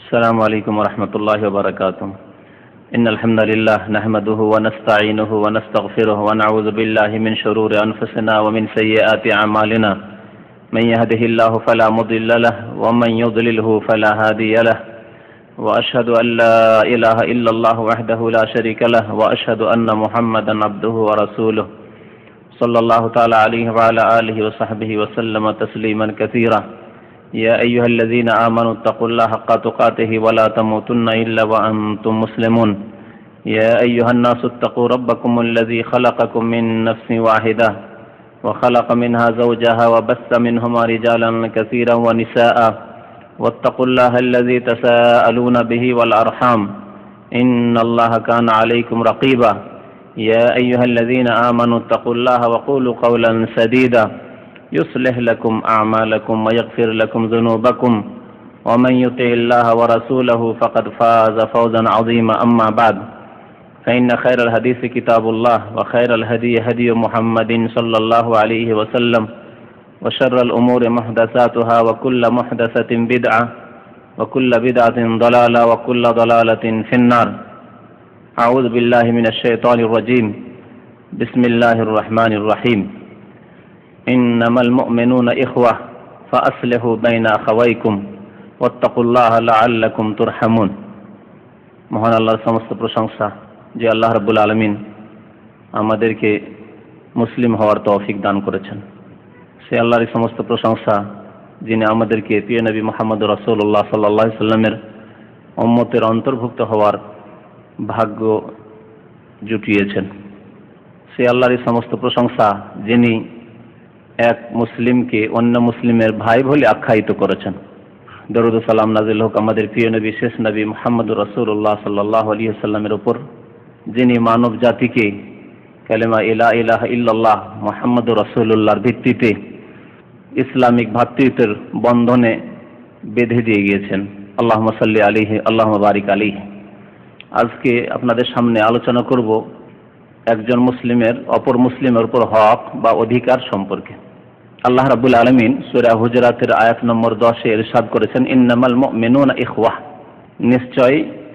السلام عليكم ورحمة الله وبركاته. إن الحمد لله نحمده ونستعينه ونستغفره ونعوذ بالله من شرور أنفسنا ومن سيئات أعمالنا. من يهده الله فلا مضل له ومن يضلله فلا هادي له. وأشهد أن لا إله إلا الله وحده لا شريك له وأشهد أن محمدا عبده ورسوله صلى الله تعالى عليه وعلى آله وصحبه وسلم تسليما كثيرا. يا أيها الذين آمنوا اتقوا الله حق تقاته ولا تموتن إلا وأنتم مسلمون. يا أيها الناس اتقوا ربكم الذي خلقكم من نفس واحدة وخلق منها زوجها وبث منهما رجالا كثيرا ونساء واتقوا الله الذي تساءلون به والأرحام إن الله كان عليكم رقيبا. يا أيها الذين آمنوا اتقوا الله وقولوا قولا سديدا يصلح لكم أعمالكم ويغفر لكم ذنوبكم ومن يطع الله ورسوله فقد فاز فوزا عظيما. أما بعد فإن خير الحديث كتاب الله وخير الهدي هدي محمد صلى الله عليه وسلم وشر الأمور محدثاتها وكل محدثة بدعة وكل بدعة ضلالة وكل ضلالة في النار. أعوذ بالله من الشيطان الرجيم. بسم الله الرحمن الرحيم. إنما المؤمنون إخوة فأصلحوا بين أخويكم واتقوا الله لعلكم ترحمون. মহান আল্লাহর সমস্ত প্রশংসা যে আল্লাহ রাব্বুল আলামিন আমাদেরকে মুসলিম হওয়ার তৌফিক দান করেছেন। সে আল্লাহরই সমস্ত প্রশংসা যিনি আমাদেরকে প্রিয় নবী মুহাম্মদ রাসূলুল্লাহ সাল্লাল্লাহু আলাইহি সাল্লামের উম্মতের অন্তর্ভুক্ত হওয়ার ভাগ্য জুটিয়েছেন। সে আল্লাহরই সমস্ত প্রশংসা যিনি এক মুসলিমকে অন্য মুসলিমের ভাই বলে আখ্যায়িত করেছেন। দরুদ ও সালাম নাজিল হোক আমাদের প্রিয় নবী শেষ নবী মুহাম্মদুর রাসূলুল্লাহ সাল্লাল্লাহু আলাইহি সাল্লামের উপর, যিনি মানব জাতিকে কালেমা লা ইলাহা ইল্লাল্লাহ মুহাম্মদুর রাসূলুল্লাহর ভিত্তিতে ইসলামিক ভ্রাতৃত্বের বন্ধনে বেঁধে দিয়ে গিয়েছেন। আল্লাহুম্মা সাল্লি আলাইহি আল্লাহুম্মা বারিক আলাইহি। আজকে আপনাদের সামনে আলোচনা করব একজন মুসলিমের অপর মুসলিমের উপর হক বা অধিকার সম্পর্কে। আল্লাহ রাব্বুল আলামিন সূরা হুজুরাতের আয়াত নম্বর 10-এ ইরশাদ করেছেন, ইন্নামাল মুমিনুনা ইখওয়াহ, নিশ্চয়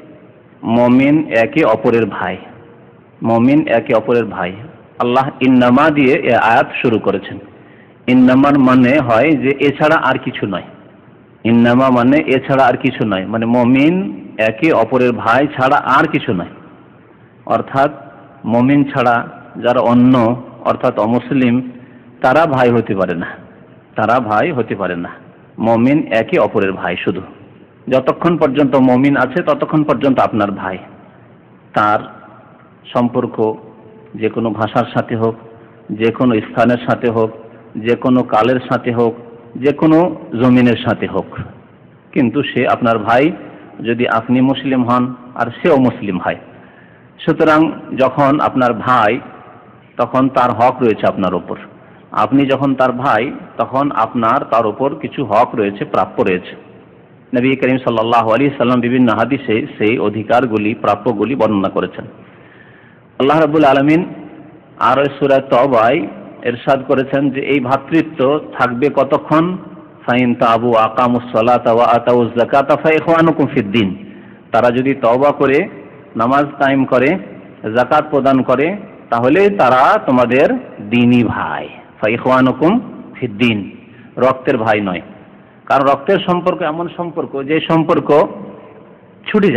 মুমিন একে অপরের ভাই। মুমিন একে অপরের ভাই। আল্লাহ ইন্নামা দিয়ে এই আয়াত শুরু করেছেন। ইন্নামার মানে হয় যে এছাড়া আর কিছু নয়। ইন্নামা মানে এছাড়া আর কিছু নয়, মানে মুমিন একে অপরের ভাই ছাড়া আর কিছু নয়। অর্থাৎ মুমিন ছাড়া যারা অন্য অর্থাৎ অমুসলিম তারা ভাই হতে পারে না, তারা ভাই হতে পারে না। মুমিন একে অপরের ভাই শুধু। যতক্ষণ পর্যন্ত মুমিন আছে ততক্ষণ পর্যন্ত আপনার ভাই। তার সম্পর্ক যে কোনো ভাষার সাথে হোক, যে কোনো স্থানের সাথে হোক, যে কোনো কালের সাথে হোক, যে কোনো জমিনের সাথে হোক, কিন্তু সে আপনার ভাই যদি আপনি মুসলিম হন আর সেও মুসলিম হয়। সুতরাং যখন আপনার ভাই তখন তার হক রয়েছে আপনার উপর। আপনি যখন তার ভাই তখন আপনার তার উপর কিছু হক রয়েছে, প্রাপ্য রয়েছে। নবী করিম সাল্লাল্লাহু আলাইহি সাল্লাম বিভিন্ন হাদিসে সেই অধিকারগুলি, প্রাপ্যগুলি বর্ণনা করেছেন। আল্লাহ রাব্বুল আলামিন আর সূরা তাওবায় ইরশাদ করেছেন যে এই ভ্রাতৃত্ব থাকবে কতক্ষণ? ফাইন তাবু আকামুস সালাতা ওয়া আতাউজ যাকাতা ফাইখওয়ানুকুম ফিদ্দিন। তারা যদি তওবা করে নামাজ কায়েম করে, যাকাত প্রদান করে, তাহলে তারা তোমাদের দ্বীনি ভাই। ফাইখওয়ানুকুম ফিদ্দিন, রক্তের ভাই নয়। কারণ রক্তের সম্পর্ক এমন সম্পর্ক যে সম্পর্ক ছুটে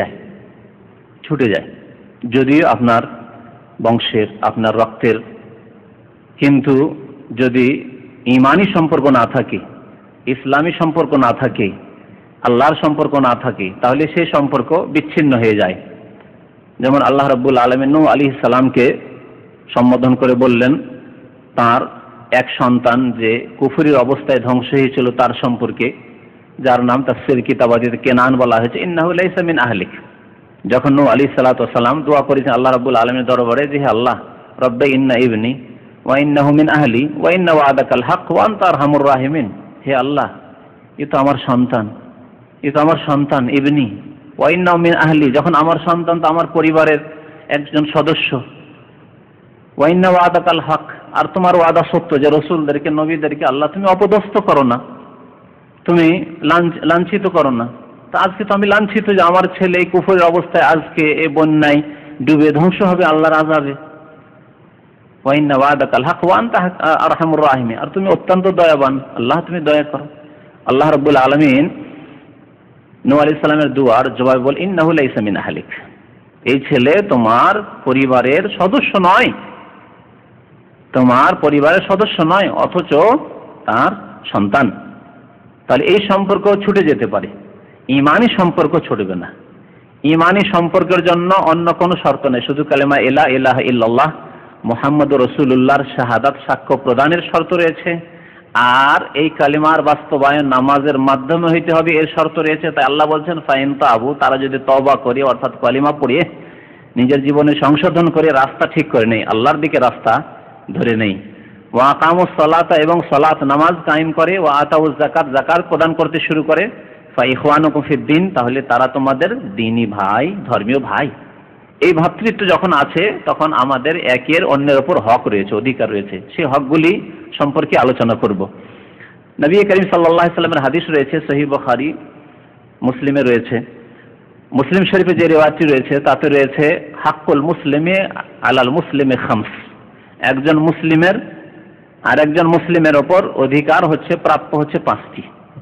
যায় যদিও আপনার বংশের, আপনার রক্তের, কিন্তু যদি ঈমানি সম্পর্ক না থাকে, ইসলামী সম্পর্ক না থাকে, আল্লাহর সম্পর্ক না থাকে, তাহলে সেই সম্পর্ক বিচ্ছিন্ন হয়ে যায়। যেমন আল্লাহ রাব্বুল আলামিন নূহ আলাইহিস সালামকে সম্বোধন করে বললেন তার এক সন্তান যে কুফরির অবস্থায় ধ্বংস হয়েছিল তার সম্পর্কে, যার নাম তাফসীর কিতাবাদিতে কেনান বলা হয়েছে, ইন্নাহু লাইসা মিন আহলিক। যখন নূহ আলাইহিস সালাতু ওয়াস সালাম দোয়া করেছেন আল্লাহ রাব্বুল আলামিনের দরবারে যে হে আল্লাহ, রব্বে ইন্না ইবনি ওয়া ইন্নাহু মিন আহলি ওয়া ইন্না ওয়াদাকাল হক ওয়া আনতা আরহামুর রাহিমিন। হে আল্লাহ, এ তো আমার সন্তান, ইবনি ওয়া ইন্নাহু মিন আহলি, যখন আমার সন্তান তো আমার পরিবারের একজন সদস্য। ওয়া ইন্না ওয়াদাকাল হক, আর তোমার ওয়াদা সত্য যে রাসূলদেরকে, নবীদেরকে আল্লাহ তুমি অপদস্থ করো না, তুমি লাঞ্ছিত করো না, তা আজকে তো আমি লাঞ্ছিত যে আমার ছেলে এই কুফরের অবস্থায় আজকে এই বন্যায় ডুবে ধ্বংস হবে আল্লাহর আযাবে। ওয়া ইন্না ওয়াদাকাল হক ওয়া আনতা আরহামুর রাহিমিন, আর তুমি অত্যন্ত দয়াবান, আল্লাহ তুমি দয়া করো। আল্লাহ রাব্বুল আলামিন নূহ আলাইহিস সালামের দুআর জবাবে বল, ইন্নাহু লাইসা মিন আহলিক, এই ছেলে তোমার পরিবারের সদস্য নয়, তোমার পরিবারের সদস্য নয়, অথচ তার সন্তান। তাহলে এই সম্পর্ক ছুটে যেতে পারে, ঈমানি সম্পর্ক ছুটবে না। ঈমানি সম্পর্কের জন্য অন্য কোনো শর্ত নেই, শুধু কালেমা লা ইলাহা ইল্লাল্লাহ মুহাম্মাদুর রাসূলুল্লাহর শাহাদাত সাক্ষ্য প্রদানের শর্ত রয়েছে, আর এই কালিমার বাস্তবায়ন নামাজের মাধ্যমে হইতে হবে এর শর্ত রয়েছে। তাই আল্লাহ বলছেন ফাইন তাবু, তারা যদি তওবা করে অর্থাৎ কালিমা পড়ে নিজের জীবনে সংশোধন করে রাস্তা ঠিক করে নেই, আল্লাহর দিকে রাস্তা ধরে নেই, ওয়া আকামুস সালাতা এবং সালাত নামাজ কায়েম করে, ওয়া আতাউজ যাকাত যাকাত প্রদান করতে শুরু করে, ফা ইখওয়ানুকুম ফিদ্দিন, তাহলে তারা তোমাদের দ্বীনি ভাই, ধর্মীয় ভাই। এই ভ্রাতৃত্ব যখন আছে তখন আমাদের একের অন্যের উপর হক রয়েছে, অধিকার রয়েছে। সেই হকগুলি সম্পর্কে আলোচনা করব। নবী করিম সাল্লাল্লাহু আলাইহি সাল্লামের হাদিস রয়েছে, সহিহ বুখারী মুসলিমে রয়েছে, মুসলিম শরীফে যে রিওয়ায়াতটি রয়েছে তাতে রয়েছে হাক্কুল মুসলিমে আলাল মুসলিমে খামস, একজন মুসলিমের আর একজন মুসলিমের ওপর অধিকার হচ্ছে, প্রাপ্য হচ্ছে পাঁচটি।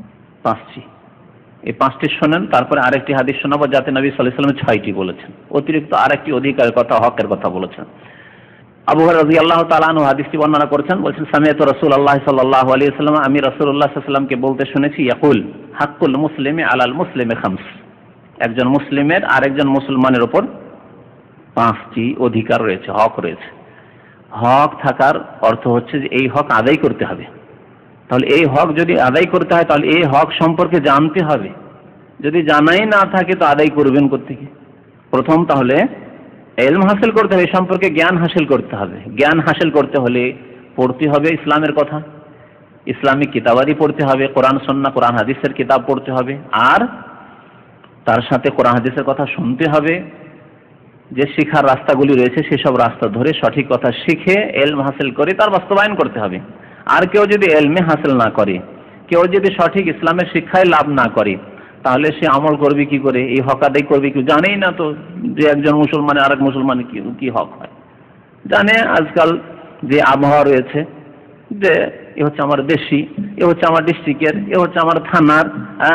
এই পাঁচটি শোনেন, তারপরে আরেকটি হাদিস শোনাবো যাতে নবী সাল্লাল্লাহু আলাইহি ওয়াসাল্লাম ছয়টি বলেছেন, অতিরিক্ত আরেকটি অধিকারের কথা, হকের কথা বলেছেন। আবু হুরায়রা রাদিয়াল্লাহু তাআলা আনহু হাদিসটি বর্ণনা করেছেন, বলেছেন সামিআতু রাসূলুল্লাহ সাল্লাল্লাহু আলাইহি ওয়াসাল্লাম, আমি রাসূলুল্লাহ সাল্লাল্লাহু আলাইহি ওয়াসাল্লামকে বলতে শুনেছি, ইয়াকুল হাক্কুল মুসলিমি আলাল মুসলিমি খামস, একজন মুসলিমের আরেকজন মুসলমানের উপর পাঁচটি অধিকার রয়েছে, হক রয়েছে। হক থাকার অর্থ হচ্ছে যে এই হক আদায় করতে হবে। তাহলে এই হক যদি আদায় করতে হয় তাহলে এই হক সম্পর্কে জানতে হবে, যদি জানাই না থাকে তো আদায় করবেন কোত্থেকে? প্রথম তাহলে ইলম হাসিল করতে হবে, এই সম্পর্কে জ্ঞান হাসিল করতে হবে। জ্ঞান হাসিল করতে হলে পড়তে হবে ইসলামের কথা, ইসলামিক কিতাবাদি পড়তে হবে, কোরআন সুন্নাহ কোরআন হাদিসের কিতাব পড়তে হবে, আর তার সাথে কোরআন হাদিসের কথা শুনতে হবে। যে শিখার রাস্তাগুলি রয়েছে সেসব রাস্তা ধরে সঠিক কথা শিখে ইলম হাসিল করে তার বাস্তবায়ন করতে হবে। আর কেউ যদি ইলমে হাসিল না করে, কেউ যদি সঠিক ইসলামের শিক্ষায় লাভ না করে, তাহলে সে আমল করবে কি করে, এই হক আদায় করবে কি? জানেই না তো যে একজন মুসলমানের আরেক মুসলমানের কি হক হয়। জানে আজকাল যে আবহাওয়া রয়েছে, যে এ হচ্ছে আমার দেশি, এ হচ্ছে আমার ডিস্ট্রিক্টের, এ হচ্ছে আমার থানার,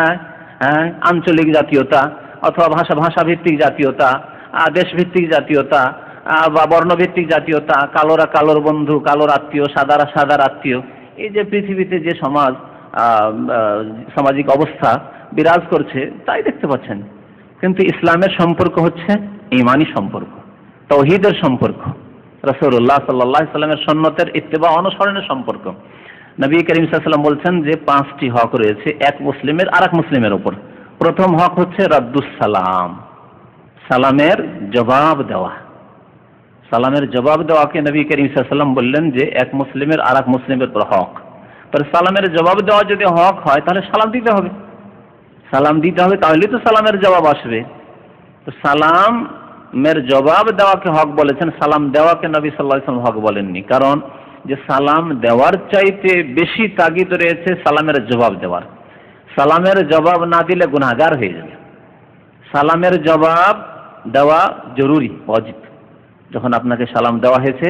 আঞ্চলিক জাতীয়তা অথবা ভাষাভিত্তিক জাতীয়তা, দেশভিত্তিক জাতীয়তা বা বর্ণভিত্তিক জাতীয়তা, কালোরা কালোর বন্ধু, কালোর আত্মীয়, সাদারা সাদার আত্মীয়, এই যে পৃথিবীতে যে সামাজিক অবস্থা বিরাজ করছে তাই দেখতে পাচ্ছেন। কিন্তু ইসলামের সম্পর্ক হচ্ছে ঈমানি সম্পর্ক, তাওহীদের সম্পর্ক, রাসূলুল্লাহ সাল্লাল্লাহু আলাইহি সাল্লামের সুন্নতের ইত্তেবা অনুসরণের সম্পর্ক। নবী করিম সাল্লাল্লাহু আলাইহি ওয়াসাল্লাম বলছেন যে পাঁচটি হক রয়েছে এক মুসলিমের আরেক মুসলিমের উপর। প্রথম হক হচ্ছে রাদ্দুস সালাম, সালামের জবাব দেওয়া। সালামের জবাব দেওয়াকে নবী করিম সাল্লাল্লাহু আলাইহি ওয়াসাল্লাম বললেন যে এক মুসলিমের আরেক মুসলিমের উপর হক। তাহলে সালামের জবাব দেওয়া যদি হক হয় তাহলে সালাম দিতে হবে, সালাম দিতে হবে, তাহলেই তো সালামের জবাব আসবে। তো সালামের জবাব দেওয়াকে হক বলেছেন, সালাম দেওয়াকে নবী সাল্লাল্লাহু আলাইহি ওয়াসাল্লাম হক বলেননি। কারণ যে সালাম দেওয়ার চাইতে বেশি তাগিদ রয়েছে সালামের জবাব দেওয়ার। সালামের জবাব না দিলে গুনাহগার হয়ে যাবে। সালামের জবাব দেওয়া জরুরি, ওয়াজিব। যখন আপনাকে সালাম দেওয়া হয়েছে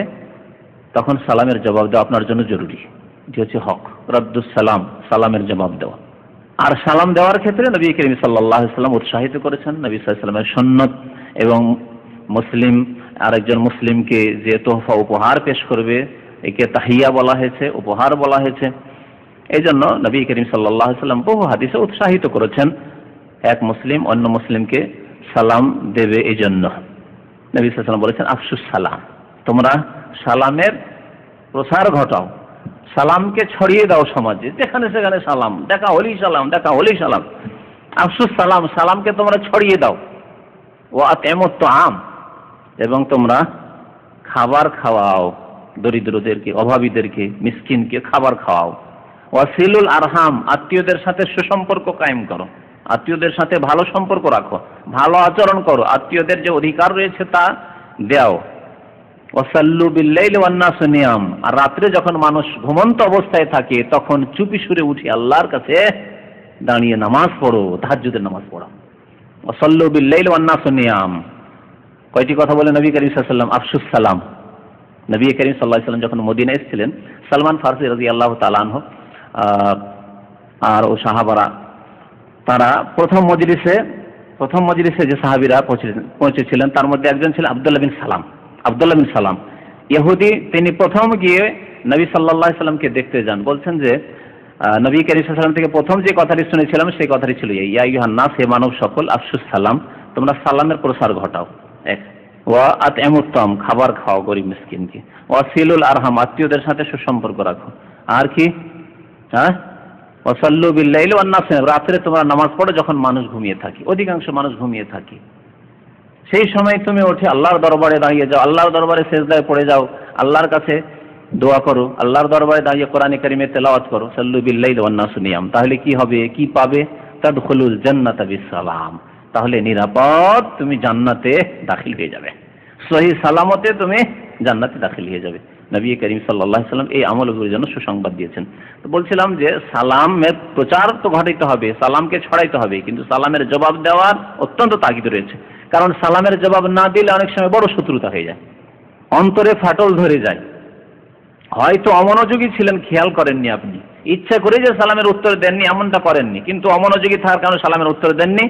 তখন সালামের জবাব দেওয়া আপনার জন্য জরুরি, এটি হচ্ছে হক, রাদ্দুস সালাম, সালামের জবাব দেওয়া। আর সালাম দেওয়ার ক্ষেত্রে নবী করিম সাল্লাল্লাহু আলাইহি ওয়াসাল্লাম উৎসাহিত করেছেন। নবী সাল্লাল্লাহু আলাইহি ওয়াসাল্লামের সুন্নাত এবং মুসলিম আরেকজন মুসলিমকে যে তোহফা উপহার পেশ করবে একে তাহিয়া বলা হয়েছে, উপহার বলা হয়েছে। এই জন্য নবী করিম সাল্লাল্লাহু আলাইহি ওয়াসাল্লাম বহু হাদিসে উৎসাহিত করেছেন এক মুসলিম অন্য মুসলিমকে সালাম দেবে। এই জন্য নবী সাল্লাল্লাহু আলাইহি ওয়াসাল্লাম বলেছেন আফসুস সালাম, তোমরা সালামের প্রসার ঘটাও, সালামকে ছড়িয়ে দাও সমাজে, যেখানে সেখানে সালাম, দেখা হলেই সালাম, দেখা হলেই সালাম। আফসুস সালাম, সালামকে তোমরা ছড়িয়ে দাও। ওয়া আতিমুত তাআম, এবং তোমরা খাবার খাওয়াও, দরিদ্রদেরকে, অভাবীদেরকে, মিসকিনকে খাবার খাওয়াও। ওয়াসিলুল আরহাম, আত্মীয়দের সাথে সুসম্পর্ক কায়েম করো, আত্মীয়দের সাথে ভালো সম্পর্ক রাখো, ভালো আচরণ করো, আত্মীয়দের যে অধিকার রয়েছে তা দাও। ওয়াসাল্লু বিল্লাইলি ওয়ান নাসু নিয়াম, আর রাত্রে যখন মানুষ ঘুমন্ত অবস্থায় থাকে তখন চুপি সুরে উঠে আল্লাহর কাছে দাঁড়িয়ে নামাজ পড়ো, তাহাজ্জুদের নামাজ পড়ো। ওয়াসাল্লু বিল-লাইলি ওয়ান-নাসু নিয়াম। কয়টি কথা বলে নবী করিম সাল্লাল্লাহু আলাইহি ওয়াসাল্লাম? আফশুস সালাম। নবী করিম সাল্লাল্লাহু আলাইহি ওয়াসাল্লাম যখন মদিনায় এসেছিলেন, সালমান ফারসি রাদিয়াল্লাহু তাআলা আনহু আর ও সাহাবারা, তারা প্রথম মজলিসে যে সাহাবীরা পৌঁছেছিলেন তার মধ্যে একজন ছিলেন আব্দুল্লাহ বিন সালাম ইহুদি। তিনি প্রথম গিয়ে নবী সাল্লাল্লাহু আলাইহি ওয়াসাল্লামকে দেখতে যান। বলছেন যে নবী করিম সাল্লাল্লাহু আলাইহি ওয়াসাল্লাম থেকে প্রথম যে কথাটি শুনেছিলাম সেই কথাটি ছিল ইয়া আইয়ুহান নাস, হে মানব সকল, আফশুস সালাম, তোমরা সালামের প্রসার ঘটাও। এক, ওয়া আত'ইমুত তাম, খাবার খাও গরিব মিসকিনকে। ওয়া সিলুল আরহাম, আত্মীয়দের সাথে সুসম্পর্ক রাখো। আর কি? ওয়াসাল্লু বিল-লাইলি ওয়ান-নাস নিয়াম, রাত্রে তোমরা নামাজ পড়ো যখন মানুষ ঘুমিয়ে থাকে, অধিকাংশ মানুষ ঘুমিয়ে থাকে। সেই সময় তুমি উঠে আল্লাহর দরবারে দাঁড়িয়ে যাও, আল্লাহর দরবারে সিজদায় পড়ে যাও, আল্লাহর কাছে দোয়া করো, আল্লাহর দরবারে দাঁড়িয়ে কোরআন কারীমে তেলাওয়াত করো। সাল্লু বিল-লাইলি ওয়ান-নাস নিয়াম। তাহলে কি হবে, কি পাবে? তাদখুলুল জান্নাতা বিস-সালাম, তাহলে নিরাপদ তুমি জান্নাতে দাখিল হয়ে যাবে, সহিহ সালামতে তুমি জান্নাতে দাখিল হয়ে যাবে। নবী করিম সাল্লাল্লাহু আলাইহি ওয়াসাল্লাম এই আমলগুলোর জন্য সুসংবাদ দিয়েছেন। তো বলছিলাম যে সালামের প্রচার তো ঘটাইতে হবে, সালামকে ছড়াইতে হবে, কিন্তু সালামের জবাব দেওয়ার অত্যন্ত তাগিদ রয়েছে। কারণ সালামের জবাব না দিলে অনেক সময় বড় শত্রুতা হয়ে যায়, অন্তরে ফাটল ধরে যায়। হয়তো অমনোযোগী ছিলেন, খেয়াল করেননি, আপনি ইচ্ছা করে যে সালামের উত্তর দেননি এমনটা করেননি, কিন্তু অমনোযোগী থাকার কারণে সালামের উত্তর দেননি।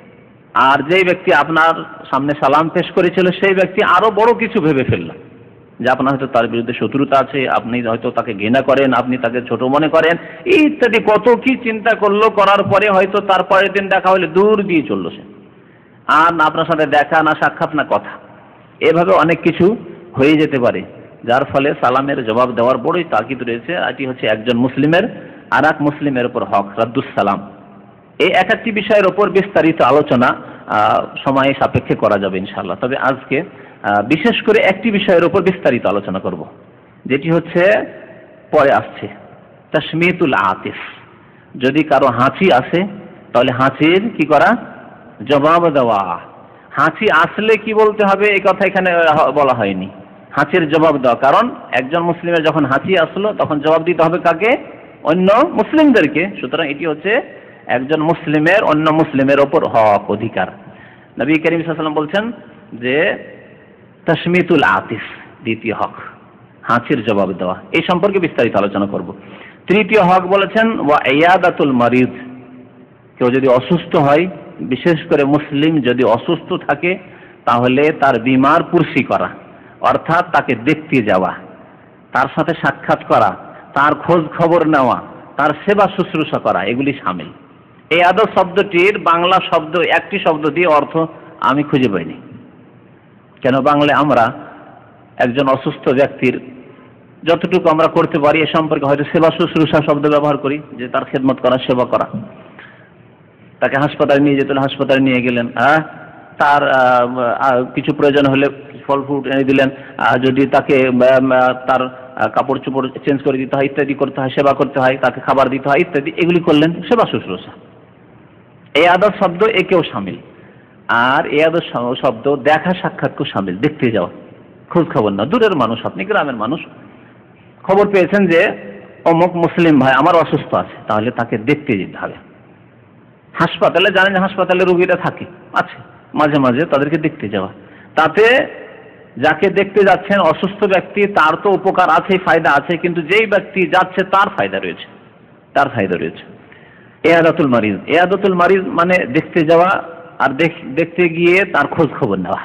আর যেই ব্যক্তি আপনার সামনে সালাম পেশ করেছিল সেই ব্যক্তি আরো বড় কিছু ভেবে ফেলল, যে আপনার হয়তো তার বিরুদ্ধে শত্রুতা আছে, আপনি হয়তো তাকে ঘৃণা করেন, আপনি তাকে ছোট মনে করেন, ইত্যাদি কত কি চিন্তা করলো। করার পরে হয়তো তার পরের দিন দেখা হলে দূর দিয়ে চললো সে, আর না আপনার সাথে দেখা, না সাক্ষাৎ, না কথা। এভাবে অনেক কিছু হয়ে যেতে পারে, যার ফলে সালামের জবাব দেওয়ার বড়ই তাকিদ রয়েছে। এটি হচ্ছে একজন মুসলিমের আর এক মুসলিমের উপর হক, রাদ্দুস সালাম। এই এক একটি বিষয়ের ওপর বিস্তারিত আলোচনা সময় সাপেক্ষে করা যাবে ইনশাআল্লাহ। তবে আজকে বিশেষ করে একটি বিষয়ের উপর বিস্তারিত আলোচনা করব, যেটি হচ্ছে পরে আসছে, তাশমিতুল আতিস। যদি কারো হাঁচি আসে তাহলে হাঁচির কি করা? জবাব দেওয়া। হাঁচি আসলে কি বলতে হবে এই কথা এখানে বলা হয়নি, হাঁচির জবাব দেওয়া। কারণ একজন মুসলিমের যখন হাঁচি আসলো তখন জবাব দিতে হবে কাকে? অন্য মুসলিমদেরকে। সুতরাং এটি হচ্ছে একজন মুসলিমের অন্য মুসলিমের ওপর হক, অধিকার। নবী করিম সাল্লাল্লাহু আলাইহি ওয়াসাল্লাম বলছেন যে তাশমিতুল আতিস, দ্বিতীয় হক, হাঁচির জবাব দেওয়া। এই সম্পর্কে বিস্তারিত আলোচনা করব। তৃতীয় হক বলেছেন ওয়া ইয়াদাতুল মারিদ, কেউ যদি অসুস্থ হয়, বিশেষ করে মুসলিম যদি অসুস্থ থাকে, তাহলে তার বিমার পুরসি করা, অর্থাৎ তাকে দেখতে যাওয়া, তার সাথে সাক্ষাৎ করা, তার খোঁজ খবর নেওয়া, তার সেবা শুশ্রূষা করা, এগুলি শামিল। এই আদব শব্দটির বাংলা শব্দ, একটি শব্দ দিয়ে অর্থ আমি খুঁজে পাইনি। কেন বাংলায় আমরা একজন অসুস্থ ব্যক্তির যতটুকু আমরা করতে পারি এ সম্পর্কে হয়তো সেবা শুশ্রূষা শব্দ ব্যবহার করি, যে তার খেদমত করা, সেবা করা। তাকে হাসপাতালে নিয়ে যেতে হলে হাসপাতালে নিয়ে গেলেন, তার কিছু প্রয়োজন হলে ফল ফ্রুট এনে দিলেন, যদি তাকে তার কাপড় চোপড় চেঞ্জ করে দিতে হয়, ইত্যাদি করতে হয়, সেবা করতে হয়, তাকে খাবার দিতে হয়, ইত্যাদি, এগুলি করলেন সেবা শুশ্রূষা। এই আদব শব্দ একেও শামিল। আর এই আদব শব্দ দেখা সাক্ষাৎকেও শামিল, দেখতে যাওয়া, খোঁজ খবর না। দূরের মানুষ, আপনি গ্রামের মানুষ, খবর পেয়েছেন যে অমুক মুসলিম ভাই আমার অসুস্থ আছে, তাহলে তাকে দেখতে যেতে হবে। হাসপাতালে জানেন যে হাসপাতালে রোগীরা থাকে, আছে, মাঝে মাঝে তাদেরকে দেখতে যাওয়া। তাতে যাকে দেখতে যাচ্ছেন অসুস্থ ব্যক্তি, তার তো উপকার আছে, ফায়দা আছে, কিন্তু যেই ব্যক্তি যাচ্ছে তার ফায়দা রয়েছে, তার ফায়দা রয়েছে। ইয়াদাতুল মারিজ, ইয়াদাতুল মারিজ মানে দেখতে যাওয়া, আর দেখতে গিয়ে তার খোঁজ খবর নেওয়া।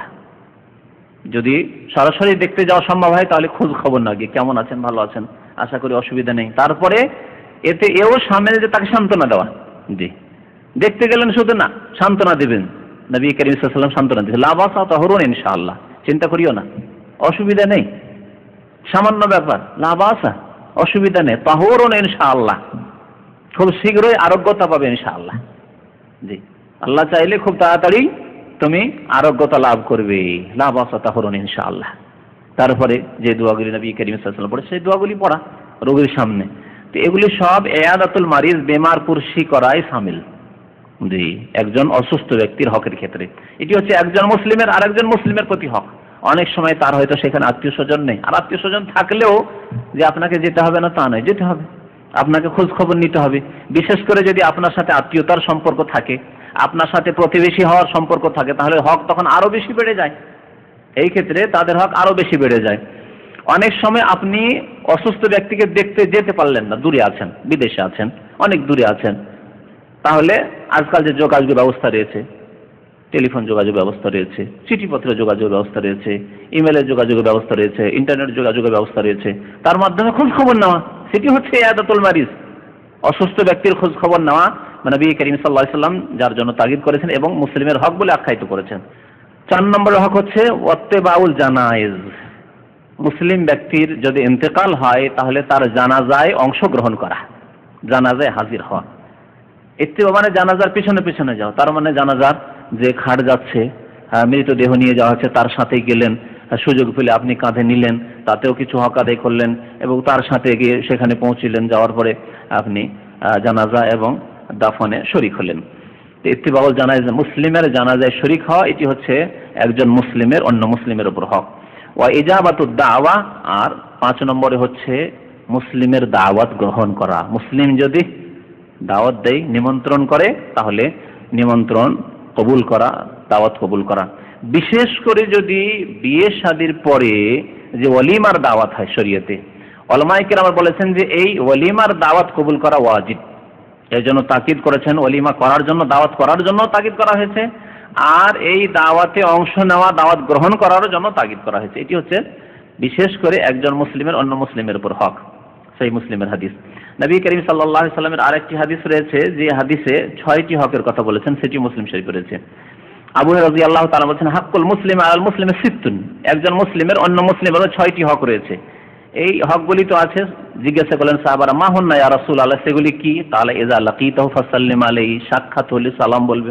যদি সরাসরি দেখতে যাওয়া সম্ভব হয় তাহলে খোঁজ খবর না গিয়ে কেমন আছেন, ভালো আছেন, আশা করি অসুবিধা নেই। তারপরে এতে এও সামনে যে তাকে সান্ত্বনা দেওয়া। জি, দেখতে গেলেন শুধু না, সান্ত্বনা দেবেন। নবী করিম সাল্লাল্লাহু আলাইহি ওয়াসাল্লাম সান্ত্বনা দিয়েছেন, লা বাসা তাহুরুন ইনশাআল্লাহ, চিন্তা করিও না, অসুবিধা নেই, সামান্য ব্যাপার, লা বাসা, অসুবিধা নেই, তাহুরুন ইনশাআল্লাহ, খুব শীঘ্রই আরোগ্যতা পাবে ইনশাআল্লাহ। জি, আল্লাহ চাইলে খুব তাড়াতাড়ি তুমি আরোগ্যতা লাভ করবে, লা বাসা তাহুরুন ইনশাআল্লাহ। তারপরে যে দোয়াগুলি নবী করিম সাল্লাল্লাহু আলাইহি ওয়াসাল্লাম পড়ে সেই দোয়াগুলি পড়া রোগীর সামনে। তো এগুলি সব ইয়াদাতুল মারিজ, বেমার পুরসি করাই শামিল। জি, একজন অসুস্থ ব্যক্তির হকের ক্ষেত্রে এটি হচ্ছে একজন মুসলিমের আর একজন মুসলিমের প্রতি হক। অনেক সময় তার হয়তো সেখানে আত্মীয় স্বজন নেই, আর আত্মীয় স্বজন থাকলেও যে আপনাকে যেতে হবে না তা নয়, যেতে হবে। আপনাকে খোঁজ খবর নিতে হবে। বিশেষ করে যদি আপনার সাথে আত্মীয়তার সম্পর্ক থাকে, আপনার সাথে প্রতিবেশী হওয়ার সম্পর্ক থাকে, তাহলে হক তখন আরো বেশি বেড়ে যায়। এই ক্ষেত্রে তাদের হক আরো বেশি বেড়ে যায়। অনেক সময় আপনি অসুস্থ ব্যক্তিকে দেখতে যেতে পারলেন না, দূরে আছেন, বিদেশে আছেন, অনেক দূরে আছেন, তাহলে আজকাল যে যোগাযোগ ব্যবস্থা রয়েছে, টেলিফোন যোগাযোগ ব্যবস্থা রয়েছে, চিঠিপত্র যোগাযোগ ব্যবস্থা রয়েছে, ইমেলের যোগাযোগের ব্যবস্থা রয়েছে, ইন্টারনেট যোগাযোগের ব্যবস্থা রয়েছে, তার মাধ্যমে খোঁজ খবর নেওয়া, সেটি হচ্ছে ইয়াদাতুল মারিজ। অসুস্থ ব্যক্তির খোঁজ খবর নেওয়া নবী করিম সাল্লাল্লাহু আলাইহি ওয়াসাল্লাম যার জন্য তাগিদ করেছেন এবং মুসলিমের হক বলে আখ্যায়িত করেছেন। 4 নম্বর হক হচ্ছে ওয়াত্তিবাউল জানাইজ। মুসলিম ব্যক্তির যদি ইন্তেকাল হয় তাহলে তার জানাজায় অংশগ্রহণ করা, জানাজায় হাজির হওয়া। ইত্তিবা মানে জানাজার পিছনে পিছনে যাও, তার মানে জানাজার যে খাট যাচ্ছে, মৃতদেহ নিয়ে যাওয়া হচ্ছে, তার সাথে গেলেন, সুযোগ পেলে আপনি কাঁধে নিলেন, তাতেও কিছু হক আদায় করলেন এবং তার সাথে গিয়ে সেখানে পৌঁছিলেন, যাওয়ার পরে আপনি জানাজা এবং দাফনে শরীক হলেন। ইত্তিবাউল জানাজা, মুসলিমের জানাজায় শরীক হওয়া, এটি হচ্ছে একজন মুসলিমের অন্য মুসলিমের উপর হক। ওয়া ইজাবাতুদ দাওয়া, আর 5 নম্বরে হচ্ছে মুসলিমের দাওয়াত গ্রহণ করা। মুসলিম যদি দাওয়াত দেয়, নিমন্ত্রণ করে, তাহলে নিমন্ত্রণ কবুল করা, দাওয়াত কবুল করা। বিশেষ করে যদি বিয়ে শাদীর পরে যে ওয়ালিমার দাওয়াত হয় শরীয়তে, উলামায়ে কেরাম বলেছেন যে এই ওয়ালিমার দাওয়াত কবুল করা ওয়াজিব। এই জন্য তাকিদ করেছেন, ওয়ালিমা করার জন্য, দাওয়াত করার জন্য তাকিদ করা হয়েছে, আর এই দাওয়াতে অংশ নেওয়া, দাওয়াত গ্রহণ করার জন্য তাকিদ করা হয়েছে। এটি হচ্ছে বিশেষ করে একজন মুসলিমের অন্য মুসলিমের উপর হক। সেই মুসলিমের হাদিস। নবী করিম সাল্লাল্লাহু আলাইহি সাল্লামের আরেকটি হাদিস রয়েছে, যে হাদিসে 6টি হকের কথা বলেছেন, সেটি মুসলিম শরীফে রয়েছে। আবু হুরায়রা রাদিয়াল্লাহু তাআলা বলেছেন, হাক্কুল মুসলিম আলাল মুসলিমি সিত্তুন। একজন মুসলিমের অন্য মুসলিমেরও 6টি হক রয়েছে। এই হকগুলি তো আছে। জিজ্ঞাসা করলেন সাহাবারা, মা হুন্না ইয়া রাসূলুল্লাহ, সেগুলি কি? তাহলে ইযা লাকিতাহু ফাসাল্লিম আলাইহি, সাক্ষাৎ হলে সালাম বলবে।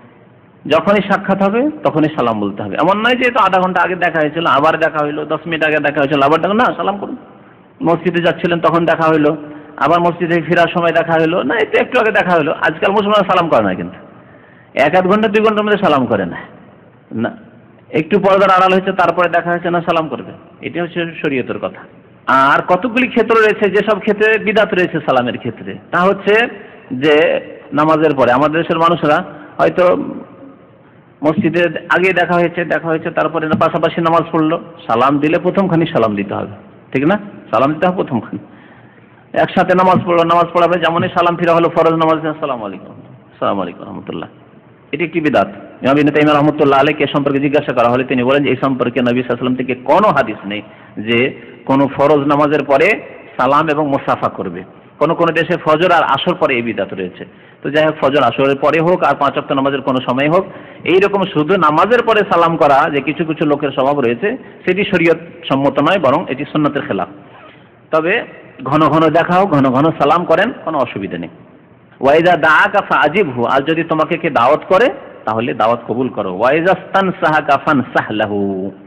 যখনই সাক্ষাৎ হবে তখনই সালাম বলতে হবে। এমন নয় যে তো আধা ঘন্টা আগে দেখা হয়েছিল, আবার দেখা হইলো, 10 মিনিট আগে দেখা হয়েছিল, আবার দেখা, না, সালাম করুন। মসজিদে যাচ্ছিলেন তখন দেখা হইলো, আবার মসজিদে ফেরার সময় দেখা হইলো, না, এটা একটু আগে দেখা হইলো। আজকাল মুসলমান সালাম করে না, কিন্তু 1-1 ঘন্টা 2 ঘন্টার মধ্যে সালাম করে না। না, একটু পর্দার আড়াল হয়েছে, তারপরে দেখা হয়েছে, না, সালাম করবে। এটা হচ্ছে শরীয়তের কথা। আর কতগুলি ক্ষেত্র রয়েছে যেসব ক্ষেত্রে বিদআত রয়েছে সালামের ক্ষেত্রে। তা হচ্ছে যে নামাজের পরে আমাদের দেশের মানুষরা হয়তো মসজিদে আগে দেখা হয়েছে, তারপরে পাশাপাশি নামাজ পড়লো, সালাম দিলে প্রথমখানি সালাম দিতে হবে, ঠিক না? সালাম দিতে হবে প্রথমখানি। একসাথে নামাজ পড়লো, নামাজ পড়াবে, যেমনই সালাম ফিরা হলো ফরজ নামাজ, আসসালামু আলাইকুম, আসসালামু আলাইকুম রাহমাতুল্লাহ। এটি একটি বিদআত। ইমাম ইবনে তাইমিয়া রাহমাতুল্লাহ আলাইহি সম্পর্কে জিজ্ঞাসা করা হলে তিনি বলেন, এই সম্পর্কে নবী সাল্লাল্লাহু আলাইহি ওয়াসাল্লাম থেকে কোনো হাদিস নেই যে কোন ফরজ নামাজের পরে সালাম এবং মুসাফা করবে। কোন কোন দেশে ফজর আর আসর পরে এই বিদআত রয়েছে। তো যাই হোক, ফজর আসরের পরে হোক আর 5 ওয়াক্ত নামাজের কোনো সময় হোক, এইরকম শুধু নামাজের পরে সালাম করা যে কিছু কিছু লোকের স্বভাব রয়েছে, সেটি শরীয়ত সম্মত নয়, বরং এটি সুন্নাতের খেলাফ। তবে ঘন ঘন দেখা হোক, ঘন ঘন সালাম করেন, কোনো অসুবিধা নেই। ওয়াইজা দাআকা ফাআজিবহু, আর যদি তোমাকে কে দাওয়াত করে তাহলে দাওয়াত কবুল করো। ওয়াইজা স্তানসাহাকা ফানসাহ লাহু।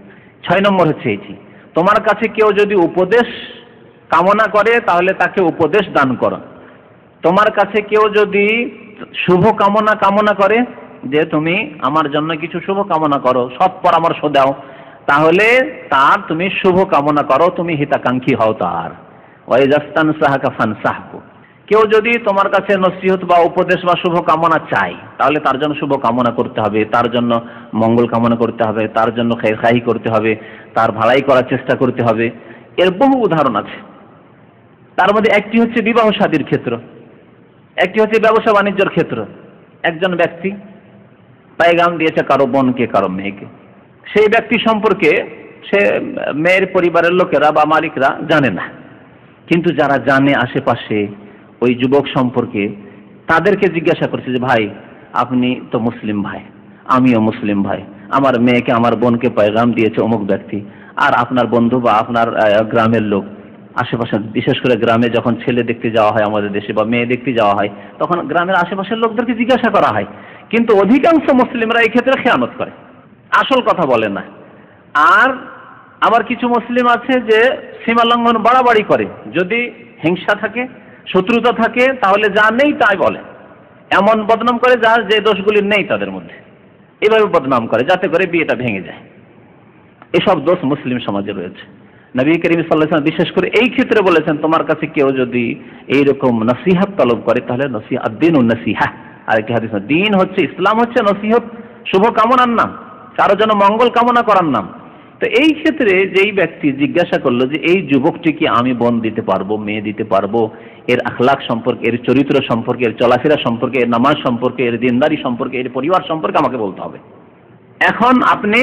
6 নম্বর হচ্ছে এটি, তোমার কাছে কেউ যদি উপদেশ কামনা করে তাহলে তাকে উপদেশ দান করো। তোমার কাছে কেউ যদি শুভ কামনা করে যে তুমি আমার জন্য কিছু শুভ কামনা করো, সৎ পরামর্শ দাও, তাহলে তার তুমি শুভ কামনা করো, তুমি হিতাকাঙ্ক্ষী হও তার। ওয়াইজাস্তানসাহাকা ফানসাহু। কেউ যদি তোমার কাছে নসিহত বা উপদেশ বা শুভ কামনা চায়, তাহলে তার জন্য শুভ কামনা করতে হবে, তার জন্য মঙ্গল কামনা করতে হবে, তার জন্য খায়রখাহি করতে হবে, তার ভালাই করার চেষ্টা করতে হবে। এর বহু উদাহরণ আছে। তার মধ্যে একটি হচ্ছে বিবাহ শাদীর ক্ষেত্র, একটি হচ্ছে ব্যবসা বাণিজ্যের ক্ষেত্র। একজন ব্যক্তি পায়গাম দিয়েছে কারো বোনকে, কারো মেয়েকে। সেই ব্যক্তি সম্পর্কে সে মেয়ের পরিবারের লোকেরা বা মালিকরা জানে না, কিন্তু যারা জানে আশেপাশে ওই যুবক সম্পর্কে, তাদেরকে জিজ্ঞাসা করছে যে ভাই, আপনি তো মুসলিম ভাই, আমিও মুসলিম ভাই, আমার মেয়েকে, আমার বোনকে পয়গাম দিয়েছে অমুক ব্যক্তি, আর আপনার বন্ধু বা আপনার গ্রামের লোক, আশেপাশে, বিশেষ করে গ্রামে যখন ছেলে দেখতে যাওয়া হয় আমাদের দেশে বা মেয়ে দেখতে যাওয়া হয়, তখন গ্রামের আশেপাশের লোকদেরকে জিজ্ঞাসা করা হয়। কিন্তু অধিকাংশ মুসলিমরা এই ক্ষেত্রে খেয়ানত করে, আসল কথা বলে না। আর আবার কিছু মুসলিম আছে যে সীমা লঙ্ঘন বাড়াবাড়ি করে। যদি হিংসা থাকে, শত্রুতা থাকে, তাহলে যা নেই তাই বলে, এমন বদনাম করে যা যে দোষগুলি নেই তাদের মধ্যে, এভাবে বদনাম করে যাতে করে বিয়েটা ভেঙে যায়। এসব দোষ মুসলিম সমাজে রয়েছে। নবী করিম সাল্লাল্লাহু আলাইহি ওয়াসাল্লাম বিশেষ করে এই ক্ষেত্রে বলেছেন, তোমার কাছে কেউ যদি এইরকম নসিহত তলব করে তাহলে নসিহত দ্বীনুন নসিহা। আরেকটি হাদিস, দ্বীন হচ্ছে, ইসলাম হচ্ছে নসিহত, শুভ কামনার নাম, কারো যেন মঙ্গল কামনা করার নাম। তো এই ক্ষেত্রে যেই ব্যক্তি জিজ্ঞাসা করলো যে এই যুবকটি কি আমি বোন দিতে পারবো, মেয়ে দিতে পারবো, এর আখলাক সম্পর্কে, এর চরিত্র সম্পর্কে, এর চলাফেরা সম্পর্কে, এর নামাজ সম্পর্কে, এর দিনদারি সম্পর্কে, এর পরিবার সম্পর্কে আমাকে বলতে হবে। এখন আপনি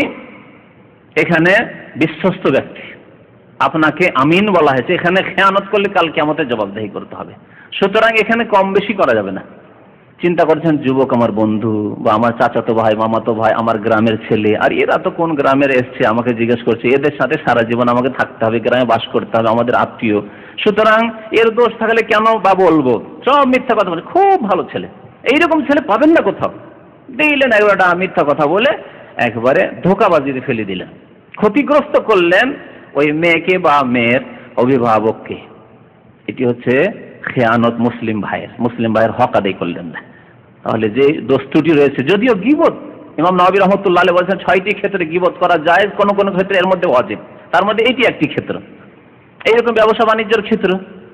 এখানে বিশ্বস্ত ব্যক্তি, আপনাকে আমিন বলা হয়েছে, এখানে খেয়ানত করলে কাল কিয়ামতে জবাবদিহি করতে হবে। সুতরাং এখানে কম বেশি করা যাবে না। চিন্তা করছেন যুবক আমার বন্ধু বা আমার চাচাতো ভাই, মামাতো ভাই, আমার গ্রামের ছেলে, আর এরা তো কোন গ্রামের এসছে আমাকে জিজ্ঞেস করছে, এদের সাথে সারা জীবন আমাকে থাকতে হবে, গ্রামে বাস করতে হবে, আমাদের আত্মীয়, সুতরাং এর দোষ থাকলে কেন বা বলবো, সব মিথ্যা কথা বলে। খুব ভালো ছেলে, এইরকম ছেলে পাবেন না কোথাও, দিলেন একটা মিথ্যা কথা বলে একবারে ধোঁকাবাজিতে ফেলে দিলেন, ক্ষতিগ্রস্ত করলেন ওই মেয়েকে বা মেয়ের অভিভাবককে। এটি হচ্ছে খেয়ানত, মুসলিম ভাইয়ের হক আদায় করলেন না। তাহলে যে দোষ ত্রুটি রয়েছে, যদিও গীবত ইমাম নবী রাহমাতুল্লাহ আলাইহি বলেছেন 6টি ক্ষেত্রে গীবত করা যায়, কোন কোন ক্ষেত্রে এর মধ্যে ওয়াজিব, তার মধ্যে এটি একটি ক্ষেত্র। এইরকম ব্যবসা বাণিজ্যের ক্ষেত্র,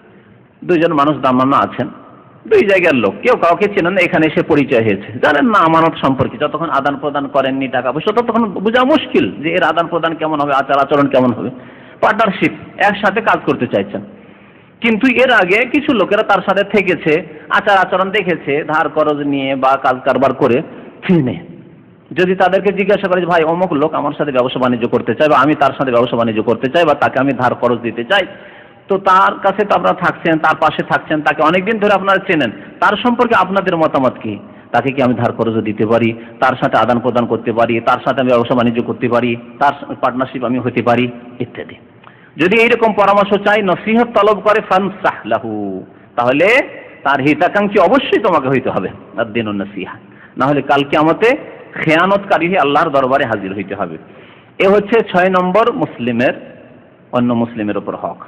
দুইজন মানুষ দামানা আছেন, দুই জায়গার লোক, কেউ কাউকে চেনেন না, এখানে এসে পরিচয় হয়েছে, জানেন না আমানত সম্পর্কে, যতক্ষণ আদান প্রদান করেননি টাকা পয়সা ততক্ষণ বোঝা মুশকিল যে এর আদান প্রদান কেমন হবে, আচার আচরণ কেমন হবে। পার্টনারশিপ, একসাথে কাজ করতে চাইছেন, কিন্তু এর আগে কিছু লোকেরা তার সাথে থেকেছে, আচার আচরণ দেখেছে, ধার করজ নিয়ে বা কাজ কারবার করে চিনে। যদি তাদেরকে জিজ্ঞাসা করে ভাই অমুক লোক আমার সাথে ব্যবসা বাণিজ্য করতে চাই, বা আমি তার সাথে ব্যবসা বাণিজ্য করতে চাই, বা তাকে আমি ধার খরচ দিতে চাই, তো তার কাছে তো আপনারা থাকছেন, তার পাশে থাকছেন, তাকে অনেকদিন ধরে আপনারা চেনেন, তার সম্পর্কে আপনাদের মতামত কি? তাকে কি আমি ধার খরচ দিতে পারি, তার সাথে আদান প্রদান করতে পারি, তার সাথে আমি ব্যবসা বাণিজ্য করতে পারি, তার পার্টনারশিপ আমি হতে পারি, ইত্যাদি। যদি এইরকম পরামর্শ চাই, নসিহত তলব করে, ফানসাহ লাহু, তাহলে তার হিতাকাঙ্ক্ষী অবশ্যই তোমাকে হইতে হবে, আদ-দীনুন নসিহা, না হলে কাল কিয়ামতে খেয়ানতকারী হয়ে আল্লাহর দরবারে হাজির হইতে হবে। এ হচ্ছে 6 নম্বর মুসলিমের অন্য মুসলিমের উপর হক।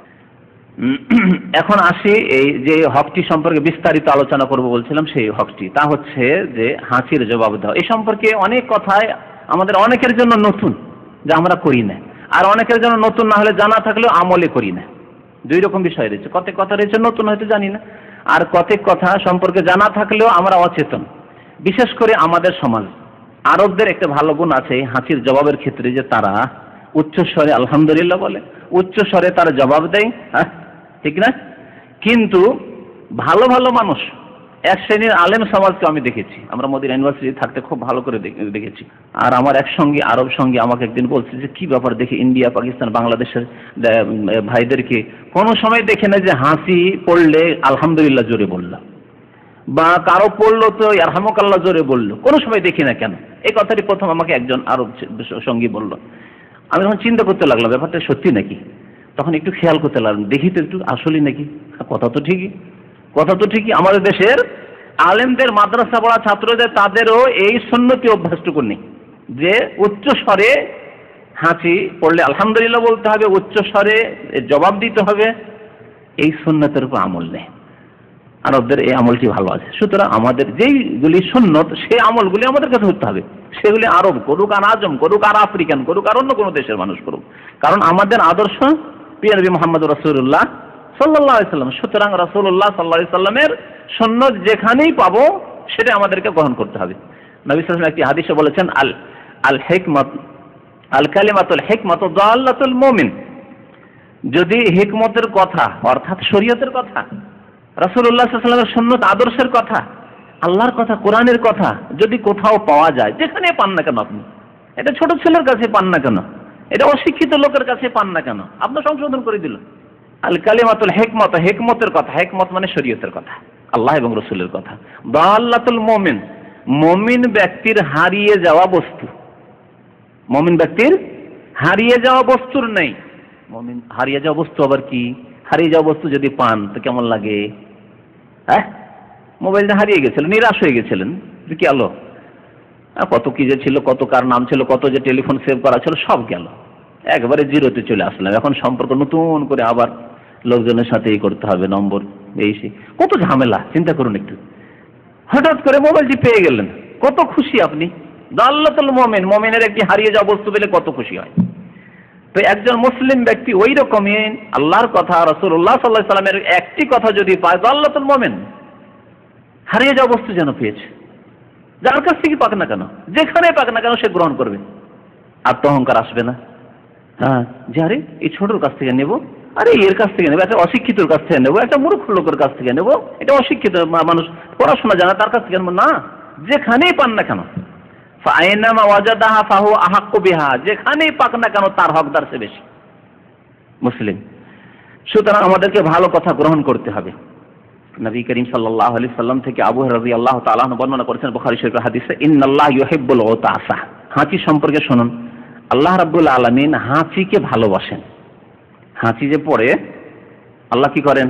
এখন আসি এই যে হকটি সম্পর্কে বিস্তারিত আলোচনা করব বলছিলাম, সেই হকটি, তা হচ্ছে যে হাসির জবাব দেওয়া। এই সম্পর্কে অনেক কথায় আমাদের অনেকের জন্য নতুন, যা আমরা করি না, আর অনেকের জন্য নতুন না হলে জানা থাকলেও আমলে করি না। দুই রকম বিষয় রয়েছে, কত কথা রয়েছে নতুন হয়তো জানি না, আর কত কথা সম্পর্কে জানা থাকলেও আমরা অচেতন। বিশেষ করে আমাদের সমাজ, আরবদের একটা ভালো গুণ আছে হাসির জবাবের ক্ষেত্রে, যে তারা উচ্চস্বরে আলহামদুলিল্লাহ বলে, উচ্চস্বরে তারা জবাব দেয়, হ্যাঁ ঠিক না? কিন্তু ভালো ভালো মানুষ, এক শ্রেণীর আলেম সমাজকে আমি দেখেছি, আমরা মদিনা ইউনিভার্সিটি থাকতে খুব ভালো করে দেখেছি। আর আমার এক সঙ্গী, আরব সঙ্গী আমাকে একদিন বলছে যে কি ব্যাপার, দেখি ইন্ডিয়া, পাকিস্তান, বাংলাদেশের ভাইদেরকে কোনো সময় দেখে না যে হাসি পড়লে আলহামদুলিল্লাহ জোরে বলল, বা কারো পড়লো তো ইয়ারহামুকাল্লাহ জোরে বললো, কোনো সময় দেখি না কেন। এই কথাটি প্রথম আমাকে একজন আরব সঙ্গী বলল। আমি তখন চিন্তা করতে লাগলাম ব্যাপারটা সত্যি নাকি, তখন একটু খেয়াল করতে লাগলাম, দেখি তো একটু আসলেই নাকি, কথা তো ঠিকই। আমাদের দেশের আলেমদের, মাদ্রাসা পড়া ছাত্রদের, তাদেরও এই সুন্নতি অভ্যাসটুকু নেই যে উচ্চ স্বরে হাসি পড়লে আলহামদুলিল্লাহ বলতে হবে, উচ্চ স্বরে জবাব দিতে হবে, এই সুন্নতের উপর আমল নেই। আরবদের এই আমলটি ভালো আছে। সুতরাং আমাদের যেইগুলি সুন্নত, সেই আমলগুলি আমাদেরকে ধরতে হবে। সেগুলি আরব করুক, আর আজম করুক, আর আফ্রিকান করুক, আর অন্য কোনো দেশের মানুষ করুক, কারণ আমাদের আদর্শ প্রিয় নবী মুহাম্মদ রাসূলুল্লাহ সাল্লাল্লাহু আলাইহি সাল্লাম। সুতরাং রাসূলুল্লাহ সাল্লাল্লাহু আলাইহি সাল্লামের সুন্নত যেখানেই পাবো সেটা আমাদেরকে গ্রহণ করতে হবে। নবী সাল্লাল্লাহু আলাইহি ওয়াসাল্লাম একটি হাদিসে বলেছেন, আল হিকমাত আল কালিমাতুল হিকমাতু দাল্লাতুল মুমিন। যদি হিকমতের কথা, অর্থাৎ শরীয়তের কথা, রাসূলুল্লাহ সাল্লাল্লাহু আলাইহি ওয়াসাল্লামের সুন্নত আদর্শের কথা, আল্লাহর কথা, কোরআনের কথা যদি কোথাও পাওয়া যায়, যেখানে পান না কেন আপনি, এটা ছোট ছেলের কাছে পান না কেন, এটা অশিক্ষিত লোকের কাছে পান না কেন, আপনার সংশোধন করে দিল। আল কালিমাতুল হিকমাত, হিকমতের কথা, হিকমত মানে শরীয়তের কথা, আল্লাহ এবং রাসূলের কথা। দাল্লাতুল মুমিন, মুমিন ব্যক্তির হারিয়ে যাওয়া বস্তু, মুমিন ব্যক্তির হারিয়ে যাওয়া বস্তুর নেই। মুমিন হারিয়ে যাওয়া বস্তু আবার কি? হারিয়ে যাওয়া বস্তু যদি পান তো কেমন লাগে? হ্যাঁ, মোবাইলটা হারিয়ে গেছিলেন, নিরাশ হয়ে গেছিলেন, কি আলো, কত কি যে ছিল, কত কার নাম ছিল, কত যে টেলিফোন সেভ করা ছিল, সব গেল, একবারে জিরোতে চলে আসলাম। এখন সম্পর্ক নতুন করে আবার লোকজনের সাথে এই করতে হবে, নম্বর এই সে, কত ঝামেলা। চিন্তা করুন একটু, হঠাৎ করে মোবাইলটি পেয়ে গেলেন, কত খুশি আপনি। দাল্লাতুল মুমিন, মুমিনের একটি হারিয়ে যাওয়া বস্তু পেলে কত খুশি হয়। তো একজন মুসলিম ব্যক্তি ওই রকমই আল্লাহর কথা, রাসূলুল্লাহ সাল্লাল্লাহু আলাইহি সাল্লামের একটি কথা যদি পায়, দাল্লাতুল মুমিন, হারিয়ে যাওয়া বস্তু যেন পেয়েছে। যার কাছ থেকে পাক না কেন, যেখানে পাক না কেন, সে গ্রহণ করবে। আত্মঅহংকার আসবে না। হ্যাঁ, যে আরে এই ছোটর কাছ থেকে নেব, আরে এর কাছ থেকে নেবো, একটা অশিক্ষিতর কাছ থেকে নেবো, একটা মূর্খ লোকের কাছ থেকে নেবো, এটা অশিক্ষিত মানুষ, পড়াশোনা জানা, তার কাছ থেকে নেবো না। যেখানেই পান না কেন, ফাইনামা ওয়াজাদাহা ফাহু আহাক্কু বিহা, যেখানেই পাক না কেন তার হকদার সে বেশি। মুসলিম। সুতরাং আমাদেরকে ভালো কথা গ্রহণ করতে হবে। নবী করিম সাল্লাল্লাহু আলাইহি সাল্লাম থেকে আবু হুরায়রা রাদিয়াল্লাহু তাআলা আনহু বর্ণনা করেছেন বুখারী শরীফের হাদিসে, ইন্নাল্লাহ ইউহিব্বুল উতাসা। হাঁচি সম্পর্কে শুনুন, আল্লাহ রাব্বুল আলামিন হাঁচিকে ভালোবাসেন। হাঁচি যে পড়ে আল্লাহ কি করেন?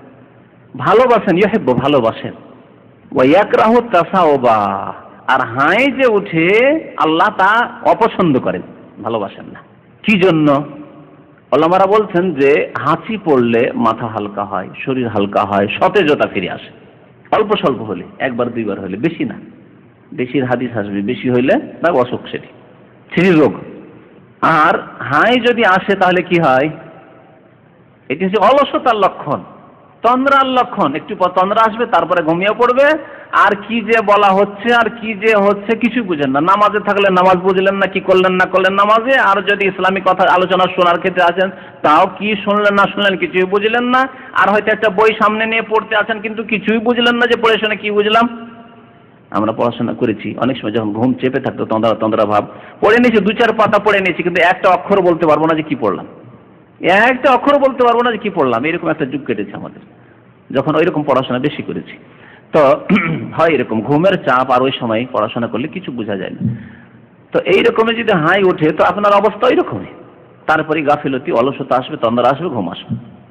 ভালোবাসেন। ইউহিব্বু, ভালোবাসেন। ওয়া ইয়াকরাহু তাসাউবা, আর হাই যে উঠে আল্লাহ তা অপছন্দ করেন, ভালোবাসেন না। কি জন্য? ওলামারা বলছেন যে হাঁচি পড়লে মাথা হালকা হয়, শরীর হালকা হয়, সতেজতা ফিরে আসে। অল্প স্বল্প হলে, একবার দুইবার হলে, বেশি না। বেশির হাদিস আসবে, বেশি হইলে বা অসুখ, সেটি রোগ। আর হাই যদি আসে তাহলে কি হয়? এটি হচ্ছে অলসতার লক্ষণ, তন্দ্রার লক্ষণ। একটু পর তন্দ্রা আসবে, তারপরে ঘুমিয়ে পড়বে। আর কি যে বলা হচ্ছে আর কি যে হচ্ছে কিছু বুঝেন না। নামাজে থাকলে নামাজ বুঝলেন না, কি করলেন না করলেন নামাজে। আর যদি ইসলামিক কথা আলোচনা শোনার ক্ষেত্রে আছেন, তাও কি শুনলেন না শুনলেন কিছুই বুঝলেন না। আর হয়তো একটা বই সামনে নিয়ে পড়তে আছেন, কিন্তু কিছুই বুঝলেন না যে পড়ে শুনে কি বুঝলাম। আমরা পড়াশোনা করেছি, অনেক সময় যখন ঘুম চেপে থাকতো, তন্দ্রা তন্দ্রা ভাব, পড়ে নিয়েছি, 2-4 পাতা পড়ে নিয়েছি, কিন্তু একটা অক্ষর বলতে পারবো না যে কি পড়লাম। একটা অক্ষর বলতে পারবো না যে কি পড়লাম। এরকম একটা যুগ কেটেছে আমাদের, যখন ওইরকম পড়াশোনা বেশি করেছি। তো হয় এরকম ঘুমের চাপ, আর ওই সময় পড়াশোনা করলে কিছু বোঝা যায় না। তো এইরকমের যদি হাই ওঠে, তো আপনার অবস্থা ওইরকমই। তারপরে গাফিলতি, অলসতা আসবে, তন্দ্রা আসবে, ঘুম আসবে।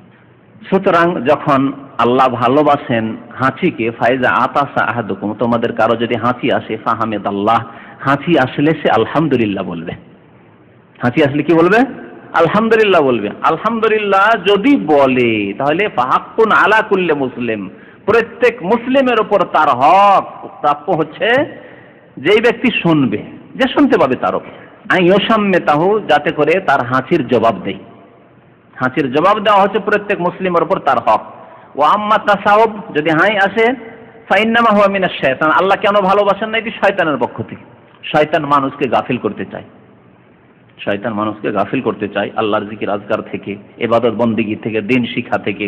সুতরাং যখন আল্লাহ ভালোবাসেন হাঁচিকে, ফাইজা আতাসা আহাদুকুম, তোমাদের কারো যদি হাঁচি আসে, ফাহামিদাল্লাহ, হাঁচি আসলে সে আলহামদুলিল্লাহ বলবে। হাঁচি আসলে কি বলবে? আলহামদুলিল্লাহ বলবে। আলহামদুলিল্লাহ যদি বলে, তাহলে ফাহাক্কুন আলা কুল্লি মুসলিম, প্রত্যেক মুসলিমের উপর তার হক প্রাপ্য হচ্ছে, যেই ব্যক্তি শুনবে, যে শুনতে পাবে তার উপর, আইয়ুসাম্মিতাহু, যাতে করে তার হাঁচির জবাব দেয়। হাঁচির জবাব দেওয়া হচ্ছে প্রত্যেক মুসলিমের উপর তার হক। ওয়া আম্মা তাসাউব, যদি হাই আসে, ফাইন্নামা হুয়া মিনাশ শায়তান, আল্লাহ কেন ভালোবাসেন না? এটি শয়তানের পক্ষ থেকে। শয়তান মানুষকে গাফিল করতে চায়, শয়তান মানুষকে গাফিল করতে চায় আল্লাহর জিকির আজকার থেকে, ইবাদত বন্দেগী থেকে, দিন শিক্ষা থেকে।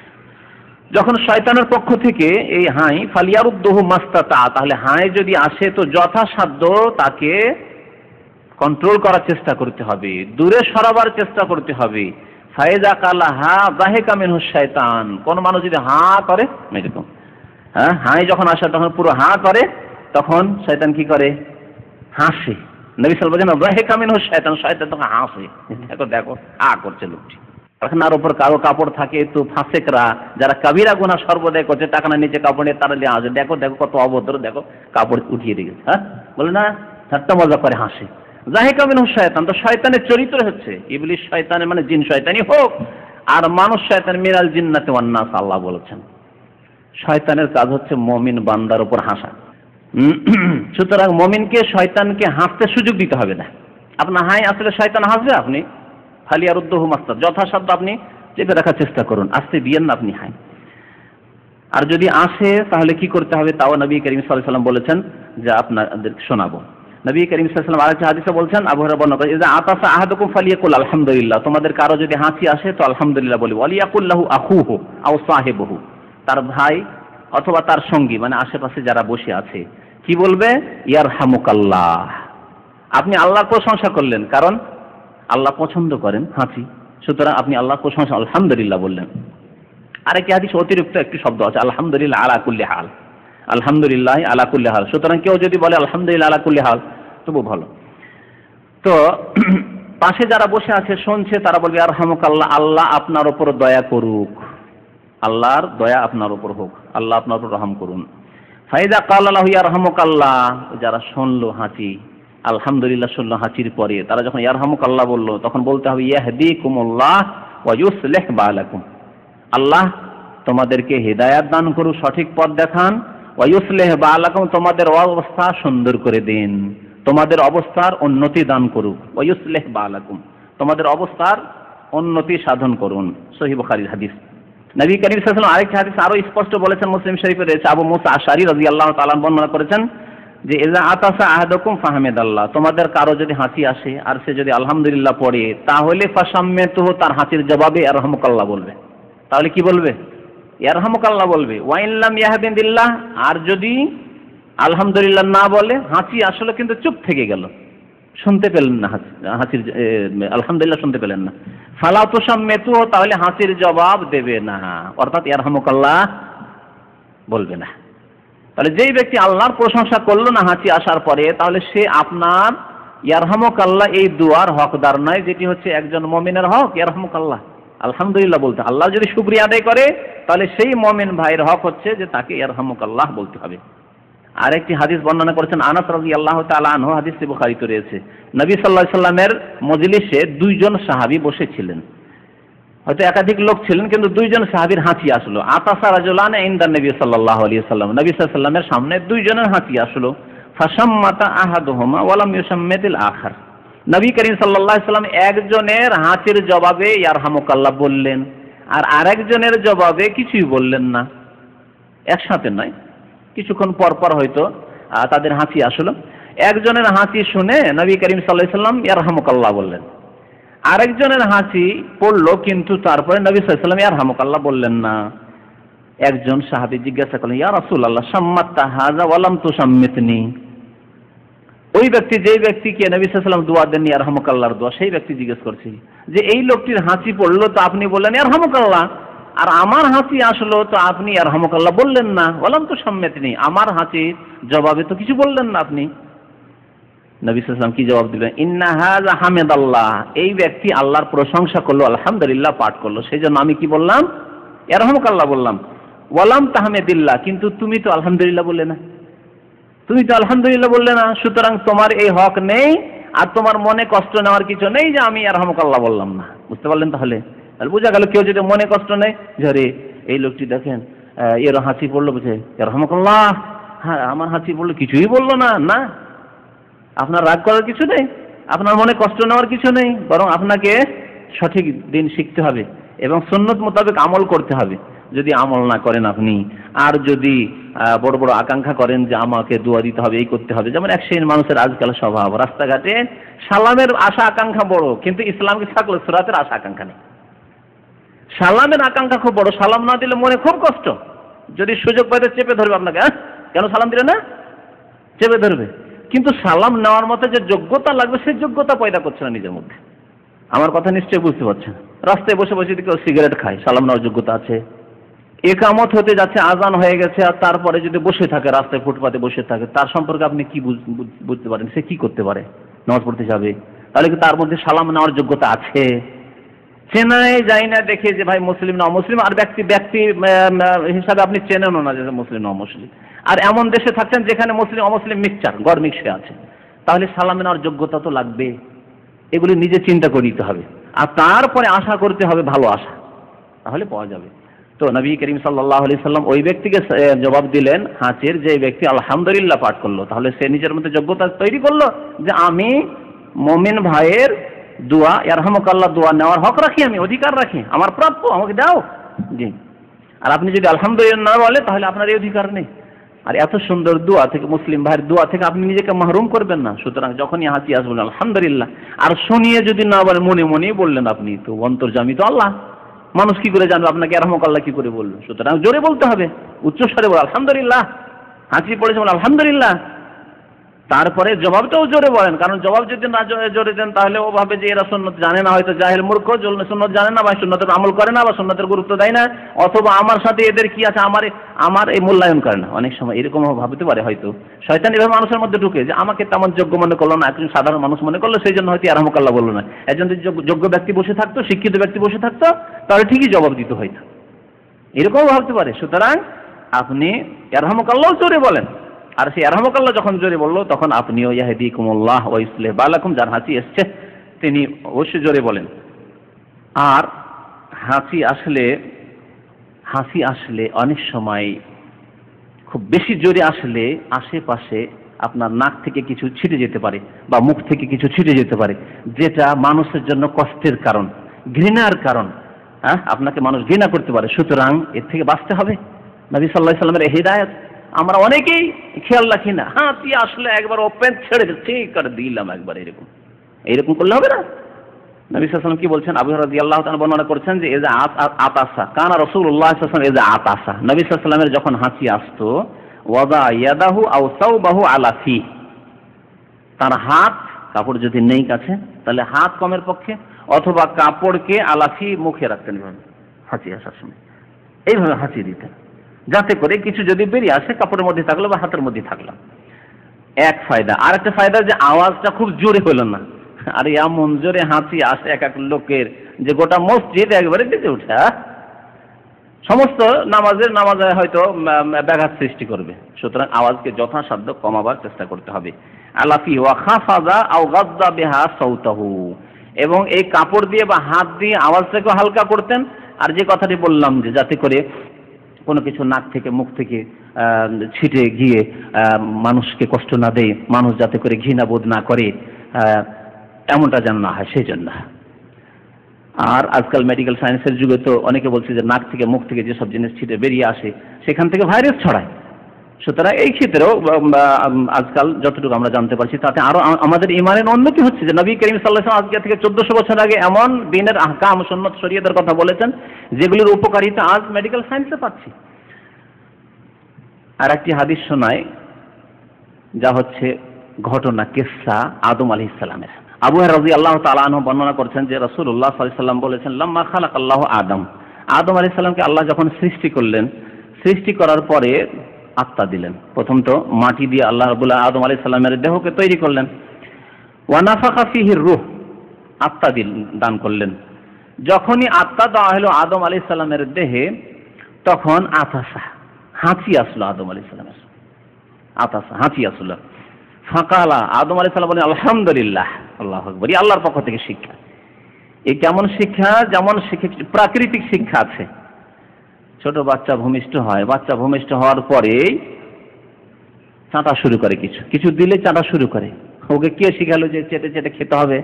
যখন শয়তানের পক্ষ থেকে এই হাই, ফালিয়ারুদ্দুহু মাস্তাতা, তাহলে হাই যদি আসে তো যথাসাধ্য তাকে কন্ট্রোল করার চেষ্টা করতে হবে, দূরে সরাবার চেষ্টা করতে হবে। ফাইজা কালা হা যাহিকা মিনহু শয়তান, কোন মানুষ যদি হা করে, এরকম হাই যখন আসে তখন পুরো হা করে, তখন শয়তান কি করে? হাসে। নবী সাল্লাল্লাহু আলাইহি ওয়াসাল্লাম যাহিকা মিনহু শয়তান, শয়তান তখন হাসে, দেখো দেখো আ করছে লোকটি। এখন আর উপর কারো কাপড় থাকে, তো ফাসেকরা যারা কাবিরা গুনাহ সর্বদাই করছে, টাকানা নিচে কাপড় নিয়ে তারা নিয়ে আসে, দেখো দেখো কত অভদ্র, দেখো কাপড় উঠিয়ে রেখেছে। হ্যাঁ, বলে না, ঠাট্টা মজা করে হাসে। যাহিকা মিনহু শয়তান, তো শয়তানের চরিত্র হচ্ছে, ইবলিস শয়তানের মানে জিন শয়তানি হোক আর মানুষ শয়তান, মিনাল জিন্নাতি ওয়ান নাস, আল্লাহ বলেছেন। শয়তানের কাজ হচ্ছে মুমিন বান্দার উপর হাসা। সুতরাং মুমিনকে শয়তানকে হাসতে সুযোগ দিতে হবে না। আপনার হাই আসলে শয়তান হাসবে, আপনি ফালিয়ারুদ্দুহু মাস্তাতা, যথাসাধ্য আপনি চেপে রাখার চেষ্টা করুন, আসতে দিয়েন না আপনি হাই। আর যদি আসে তাহলে কি করতে হবে, তাও নবী করিম সাল্লাল্লাহু আলাইহি ওয়াসাল্লাম বলেছেন, যে আপনাদের শোনাবো। নবী করিম সাল্লাল্লাহু আলাইহি ওয়াসাল্লাম আরেকটা হাদিসে বলছেন, আবু হুরায়রা বর্ণনা করেন, ইযা আতাসা আহাদুকুম ফালিয়াকুল আলহামদুলিল্লাহ, তোমাদের কারো যদি হাঁচি আসে তো আলহামদুলিল্লাহ বলবে। ওয়ালিয়াকুল লাহু আখুহু আও সাহিবুহু, তার ভাই অথবা তার সঙ্গী, মানে আশেপাশে যারা বসে আছে, কি বলবে? ইয়ারহামুকাল্লাহ, আপনি আল্লাহর প্রশংসা করলেন, কারণ আল্লাহ পছন্দ করেন হাঁচি, সুতরাং আপনি আল্লাহর প্রশংসা আলহামদুলিল্লাহ বললেন। আরেকটি হাদিস অতিরিক্ত একটি শব্দ আছে, আলহামদুলিল্লাহ আলা কুল্লি হাল, আলহামদুলিল্লাহ আলা কুল্লি হাল। সুতরাং কেউ যদি বলে আলহামদুলিল্লাহ আলা কুল্লি হাল, তবু ভালো। তো পাশে যারা বসে আছে শুনছে, তারা বলবে ইয়ারহামুকাল্লাহ, আল্লাহ আপনার উপর দয়া করুক, আল্লাহর দয়া আপনার উপর হোক, আল্লাহ আপনার উপর রহম করুন। ফাইদা কালা লাহু ইয়ারহামুকাল্লাহ, যারা শুনলো হাঁচি, আলহামদুলিল্লাহ শুনলো হাঁচির পরে, তারা যখন ইয়ারহামুকাল্লাহ বললো, তখন বলতে হবে ইয়াহদিকুমুল্লাহ ওয়া ইউসলিহ বালাকুম, আল্লাহ তোমাদেরকে হেদায়াত দান করুন, সঠিক পথ দেখান, ওয়া ইউসলিহ বালাকুম, তোমাদের অবস্থা সুন্দর করে দিন, তোমাদের অবস্থার উন্নতি দান করুক, ওয়া ইউসলিহ বালাকুম, তোমাদের অবস্থার উন্নতি সাধন করুন। সহিহ বুখারীর হাদিস। নবী করিম সাল্লাল্লাহু আলাইহি ওয়াসাল্লাম আরেকটি হাদিস আরো স্পষ্ট বলেছেন, মুসলিম শরীফে রয়েছে, আবু মুসা আশআরী রাদিয়াল্লাহু তাআলা বর্ণনা করেছেন যে ইযা আতাসা আহাদুকুম ফাহমিদাল্লাহ, তোমাদের কারো যদি হাঁচি আসে আর সে যদি আলহামদুলিল্লাহ পড়ে, তাহলে ফাসাম্মিতুহু, তার হাঁচির জবাবে ইয়ারহামুকাল্লাহ বলবে। তাহলে কি বলবে? ইয়ারহামুকাল্লাহ বলবে। ওয়া ইন লাম ইয়াহমিদিল্লাহ, আর যদি আলহামদুলিল্লাহ না বলে, হাঁচি আসলে কিন্তু চুপ থেকে গেল, শুনতে পেলেন না, হাঁচির আলহামদুলিল্লাহ শুনতে পেলেন না, ফালা তুসাম্মিতুহু, তাহলে হাঁচির জবাব দেবে না, অর্থাৎ ইয়ারহামুকাল্লাহ বলবে না। তাহলে যেই ব্যক্তি আল্লাহর প্রশংসা করলো না হাঁচি আসার পরে, তাহলে সে আপনার ইয়ারহামুকাল্লাহ এই দুয়ার হকদার নয়, যেটি হচ্ছে একজন মুমিনের হক। ইয়ারহামুকাল্লাহ আলহামদুলিল্লাহ বলতে, আল্লাহ যদি শুকরিয়া আদায় করে, তাহলে সেই মুমিন ভাইয়ের হক হচ্ছে যে তাকে ইয়ারহামুকাল্লাহ বলতে হবে। আরেকটি হাদিস বর্ণনা করেছেন আনাস রাদিয়াল্লাহু তাআলা আনহু, হাদিসটি বুখারীতে রয়েছে। নবী সাল্লাল্লাহু আলাইহি সাল্লামের মজলিসে দুইজন সাহাবী বসেছিলেন, হয়তো একাধিক লোক ছিলেন, কিন্তু দুইজন সাহাবীর হাঁচি আসলো। আতাসা রাজুলান ইনদা নবী সাল্লাল্লাহু আলাইহি ওয়াসাল্লাম, নবী সাল্লাল্লাহু আলাইহি সাল্লামের সামনে দুইজনের হাঁচি আসলো। ফাসাম্মাতা আহাদুহুমা ওয়া লাম ইউসাম্মিতিল আখার, নবী করিম সাল্লাল্লাহু আলাইহি সাল্লাম একজনের হাঁচির জবাবে ইয়ারহামুকাল্লাহ বললেন, আর আরেকজনের জবাবে কিছুই বললেন না। একসাথে নয়, কিছুক্ষণ পর পর হয়তো তাদের হাঁচি আসলো। একজনের হাঁচি শুনে নবী করিম সাল্লাল্লাহু আলাইহি সাল্লাম ইয়ারহামুকাল্লাহ বললেন, আরেকজনের হাঁচি পড়লো, কিন্তু তারপরে নবী সাল্লাল্লাহু আলাইহি সাল্লাম ইয়ারহামুকাল্লাহ বললেন না। একজন সাহাবী জিজ্ঞাসা করলেন, ইয়া রাসূলুল্লাহ সাম্মাতা হাযা ওয়া লাম তুসাম্মিতনি, ওই ব্যক্তি, যেই ব্যক্তিকে নবী সাল্লাল্লাহু আলাইহি সাল্লাম দোয়া দেন ইয়ারহামুকাল্লাহর দোয়া, সেই ব্যক্তি জিজ্ঞেস করছে যে এই লোকটির হাঁচি পড়লো তো আপনি বললেন ইয়ারহামুকাল্লাহ, আর আমার হাঁচি আসলো তো আপনি ইয়ারহামুকাল্লাহ বললেন না, ওয়া লাম তুসাম্মিতনি, আমার হাঁচির জবাবে তো কিছু বললেন না আপনি। নবী সাল্লাল্লাহু আলাইহি ওয়াসাল্লাম কি জবাব দিলেন? ইন্না হাযা হামিদাল্লাহ, এই ব্যক্তি আল্লাহর প্রশংসা করলো, আলহামদুলিল্লাহ পাঠ করলো, সেই জন্য আমি কি বললাম? ইয়ারহামুকাল্লাহ বললাম। ওয়ালাম তাহমিদিল্লাহ, কিন্তু তুমি তো আলহামদুলিল্লাহ বললে না, তুমি তো আলহামদুলিল্লাহ বললে না, সুতরাং তোমার এই হক নেই, আর তোমার মনে কষ্ট নেওয়ার কিছু নেই যে আমি ইয়ারহামুকাল্লাহ বললাম না। বুঝতে পারলেন? তাহলে বোঝা গেল, কেউ যদি মনে কষ্ট নেই যে রে এই লোকটি দেখেন এর হাঁচি পড়লো, বুঝে ইয়ারহামুকাল্লাহ, হ্যাঁ আমার হাঁচি পড়লো, কিছুই বললো না, না আপনার রাগ করার কিছু নেই, আপনার মনে কষ্ট নেওয়ার কিছু নেই, বরং আপনাকে সঠিক দিন শিখতে হবে এবং সুন্নত মোতাবেক আমল করতে হবে। যদি আমল না করেন আপনি, আর যদি বড় বড় আকাঙ্ক্ষা করেন যে আমাকে দোয়া দিতে হবে, এই করতে হবে, যেমন এক শ্রেণীর মানুষের আজকাল স্বভাব, রাস্তাঘাটে সালামের আশা আকাঙ্ক্ষা বড়, কিন্তু ইসলামকে থাকলে সুরাতের আশা আকাঙ্ক্ষা নেই। সালামের আকাঙ্ক্ষা খুব বড়, সালাম না দিলে মনে খুব কষ্ট, যদি সুযোগ পাইতে চেপে ধরবে আপনাকে, কেন সালাম দিলে না, চেপে ধরবে, কিন্তু সালাম নেওয়ার মতো যে যোগ্যতা লাগবে সেই যোগ্যতা পয়দা করছে না নিজের মধ্যে। আমার কথা নিশ্চয়ই বুঝতে পারছেন। রাস্তায় বসে বসে যদি কেউ সিগারেট খায়, সালাম নেওয়ার যোগ্যতা আছে? একামত হতে যাচ্ছে, আজান হয়ে গেছে, আর তারপরে যদি বসে থাকে, রাস্তায় ফুটপাতে বসে থাকে, তার সম্পর্কে আপনি কি বুঝতে পারেন? সে কি করতে পারে? নামাজ পড়তে যাবে, তাহলে কি তার মধ্যে সালাম নেওয়ার যোগ্যতা আছে? চেনাই যায় না দেখে যে ভাই মুসলিম না অমুসলিম, আর ব্যক্তি হিসাবে আপনি চেনেনও না যে মুসলিম না অমুসলিম, আর এমন দেশে থাকছেন যেখানে মুসলিম অমুসলিম মিক্সচার, গড় মিক্সে আছে, তাহলে সালাম নেওয়ার যোগ্যতা তো লাগবে। এগুলি নিজে চিন্তা করে নিতে হবে, আর তারপরে আশা করতে হবে ভালো আশা, তাহলে পাওয়া যাবে। তো নবী করিম সাল্লাল্লাহু আলাইহি সাল্লাম ওই ব্যক্তিকে জবাব দিলেন হাঁচির, যে ব্যক্তি আলহামদুলিল্লাহ পাঠ করলো, তাহলে সে নিজের মধ্যে যোগ্যতা তৈরি করলো যে আমি মুমিন ভাইয়ের দোয়া ইয়ারহামুকাল্লাহ দোয়া নেওয়ার হক রাখি, আমি অধিকার রাখি, আমার প্রাপ্য, আমাকে দাও। জি। আর আপনি যদি আলহামদুলিল্লাহ না বলে, তাহলে আপনার এই অধিকার নেই। আর এত সুন্দর দোয়া থেকে, মুসলিম ভাইয়ের দোয়া থেকে আপনি নিজেকে মাহরুম করবেন না। সুতরাং যখনই হাঁচি আসবেন আলহামদুলিল্লাহ, আর শুনিয়ে যদি না বলেন, মনে মনেই বললেন, আপনি তো অন্তর্যামী তো আল্লাহ, মানুষ কি করে জানবে আপনাকে ইয়ারহামুকাল্লাহ কি করে বললো? সুতরাং জোরে বলতে হবে, উচ্চস্বরে বল আলহামদুলিল্লাহ, হাঁচি পড়েছে বল আলহামদুলিল্লাহ, তারপরে জবাবটাও জোরে বলেন, কারণ জবাব যদি না জোরে দেন তাহলে ও ভাবে যে এরা সুন্নত জানে না, হয়তো জাহেল মূর্খ, সুন্নত জানে না, বা সুন্নতের আমল করে না, বা সুন্নতের গুরুত্ব দেয় না, অথবা আমার সাথে এদের কি আছে, আমার এই মূল্যায়ন করে না। অনেক সময় এরকম ভাবতে পারে, হয়তো শয়তান এভাবে মানুষের মধ্যে ঢুকে যে আমাকে তেমন যোগ্য মনে করলো না, একজন সাধারণ মানুষ মনে করলো, সেই জন্য হয়তো ইয়ারহামুকাল্লাহ বললো না। একজন যদি যোগ্য ব্যক্তি বসে থাকতো, শিক্ষিত ব্যক্তি বসে থাকতো, তাহলে ঠিকই জবাব দিত হয়তো, এরকমও ভাবতে পারে। সুতরাং আপনি ইয়ারহামুকাল্লাহ জোরে বলেন, আর সেই ইয়ারহামুকাল্লাহ যখন জোরে বললো, তখন আপনিও ইয়াহদিকুমুল্লাহ ওয়া ইউসলিহ বালাকুম, যার হাঁচি এসছে তিনি অবশ্যই জোরে বলেন। আর হাঁচি আসলে অনেক সময় খুব বেশি জোরে আসলে আশেপাশে আপনার নাক থেকে কিছু ছিটে যেতে পারে বা মুখ থেকে কিছু ছিটে যেতে পারে, যেটা মানুষের জন্য কষ্টের কারণ, ঘৃণার কারণ। আপনাকে মানুষ ঘৃণা করতে পারে, সুতরাং এর থেকে বাঁচতে হবে। নবী সাল্লাল্লাহু আলাইহি সাল্লামের হিদায়াত আমরা অনেকেই খেয়াল রাখি না। তুই আসলে একবার ওপেন ছেড়ে দে, ঠিক করে দিলাম একবার, এইরকম করলে হবে না। নবী সাল্লাল্লাহু আলাইহি ওয়াসাল্লাম কি বলছেন? আবু হুরায়রা রাদিয়াল্লাহু তাআলা বর্ণনা করছেন যে এযা আতাসা কানা রাসূলুল্লাহ সাল্লাল্লাহু আলাইহি ওয়াসাল্লাম এযা আতাসা, নবী সাল্লাল্লাহু আলাইহি ওয়াসাল্লামের যখন হাঁচি আসতো, ওয়াদা ইয়াদাহু আও সাওবাহু আলা ফি, তার হাত, কাপড় যদি নেই কাছে তাহলে হাত কমের পক্ষে, অথবা কাপড়কে আলাফি মুখে রাখতেন, এইভাবে হাঁচি আসার সময় এইভাবে হাঁচি দিতেন, যাতে করে কিছু যদি বেরিয়ে আসে কাপড়ের মধ্যে থাকলো বা হাতের মধ্যে থাকলো। এক ফায়দা। আর একটা ফায়দা যে আওয়াজটা খুব জোরে হলো না। আর এমন জোরে হাঁচি আসে এক এক লোকের যে গোটা মসজিদ একবারে বেজে ওঠে, সমস্ত নামাজে হয়তো ব্যাঘাত সৃষ্টি করবে। সুতরাং আওয়াজকে যথাসাধ্য কমাবার চেষ্টা করতে হবে। আলাফি ওয়া খাফাদা আও গাদ্দা বিহা সাউতাহু, এবং এই কাপড় দিয়ে বা হাত দিয়ে আওয়াজটাকে হালকা করতেন। আর যে কথাটি বললাম যে যাতে করে কোনো কিছু নাক থেকে মুখ থেকে ছিটে গিয়ে মানুষকে কষ্ট না দেয়, মানুষ যাতে করে ঘৃণা বোধ না করে, এমনটা যেন না হয় সেই জন্য। আর আজকাল মেডিকেল সায়েন্সের যুগে তো অনেকে বলছে যে নাক থেকে মুখ থেকে যেসব জিনিস ছিটে বেরিয়ে আসে সেখান থেকে ভাইরাস ছড়ায়। সুতরাং এই ক্ষেত্রেও আজকাল যতটুকু আমরা জানতে পারছি তাতে আরো আমাদের ইমানের উন্নতি হচ্ছে, যে নবী করিম সাল্লাল্লাহু আলাইহি ওয়াসাল্লাম আজকে থেকে 1400 বছর আগে এমন দ্বীনের আহকাম সুন্নাত শরীয়তের কথা বলেছেন যেগুলোর উপকারিতা আজ মেডিকেল সায়েন্সে পাচ্ছি। আর একটি হাদিস শোনায়, যা হচ্ছে ঘটনা কিসসা আদম আলাইহিস সালামের। আবু হুরায়রা রাদিয়াল্লাহু তাআলা আনহু বর্ণনা করছেন যে রাসূলুল্লাহ সাল্লাল্লাহু আলাইহি ওয়াসাল্লাম বলেছেন, লাম্মা খালাকাল্লাহু আদম আলাইহিস সালামকে আল্লাহ যখন সৃষ্টি করলেন, সৃষ্টি করার পরে আত্মা দিলেন। প্রথম তো মাটি দিয়ে আল্লাহ রাব্বুল আদম আলাইহিস সালামের দেহকে তৈরি করলেন। ওয়া নাফাখা ফিহি রূহ, আত্মা দান করলেন। যখনই আত্মা দেওয়া হলো আদম আলাইহিস সালামের দেহে, তখন আতাসা, হাঁচি আসলো আদম আলাইহিস সালামের, আতাসা, হাঁচি আসলো। ফাকালা, আদম আলাইহিস সালাম বলেন আলহামদুলিল্লাহ, আল্লাহু আকবার। এই আল্লাহর পক্ষ থেকে শিক্ষা। এই কেমন শিক্ষা? যেমন প্রাকৃতিক শিক্ষা আছে। ছোট বাচ্চা ভূমিষ্ঠ হয়, বাচ্চা ভূমিষ্ঠ হওয়ার পরে চাটা শুরু করে, কিছু দিলে চাটা শুরু করে। ওকে কে শিখালো যে চেটে চেটে খেতে হবে?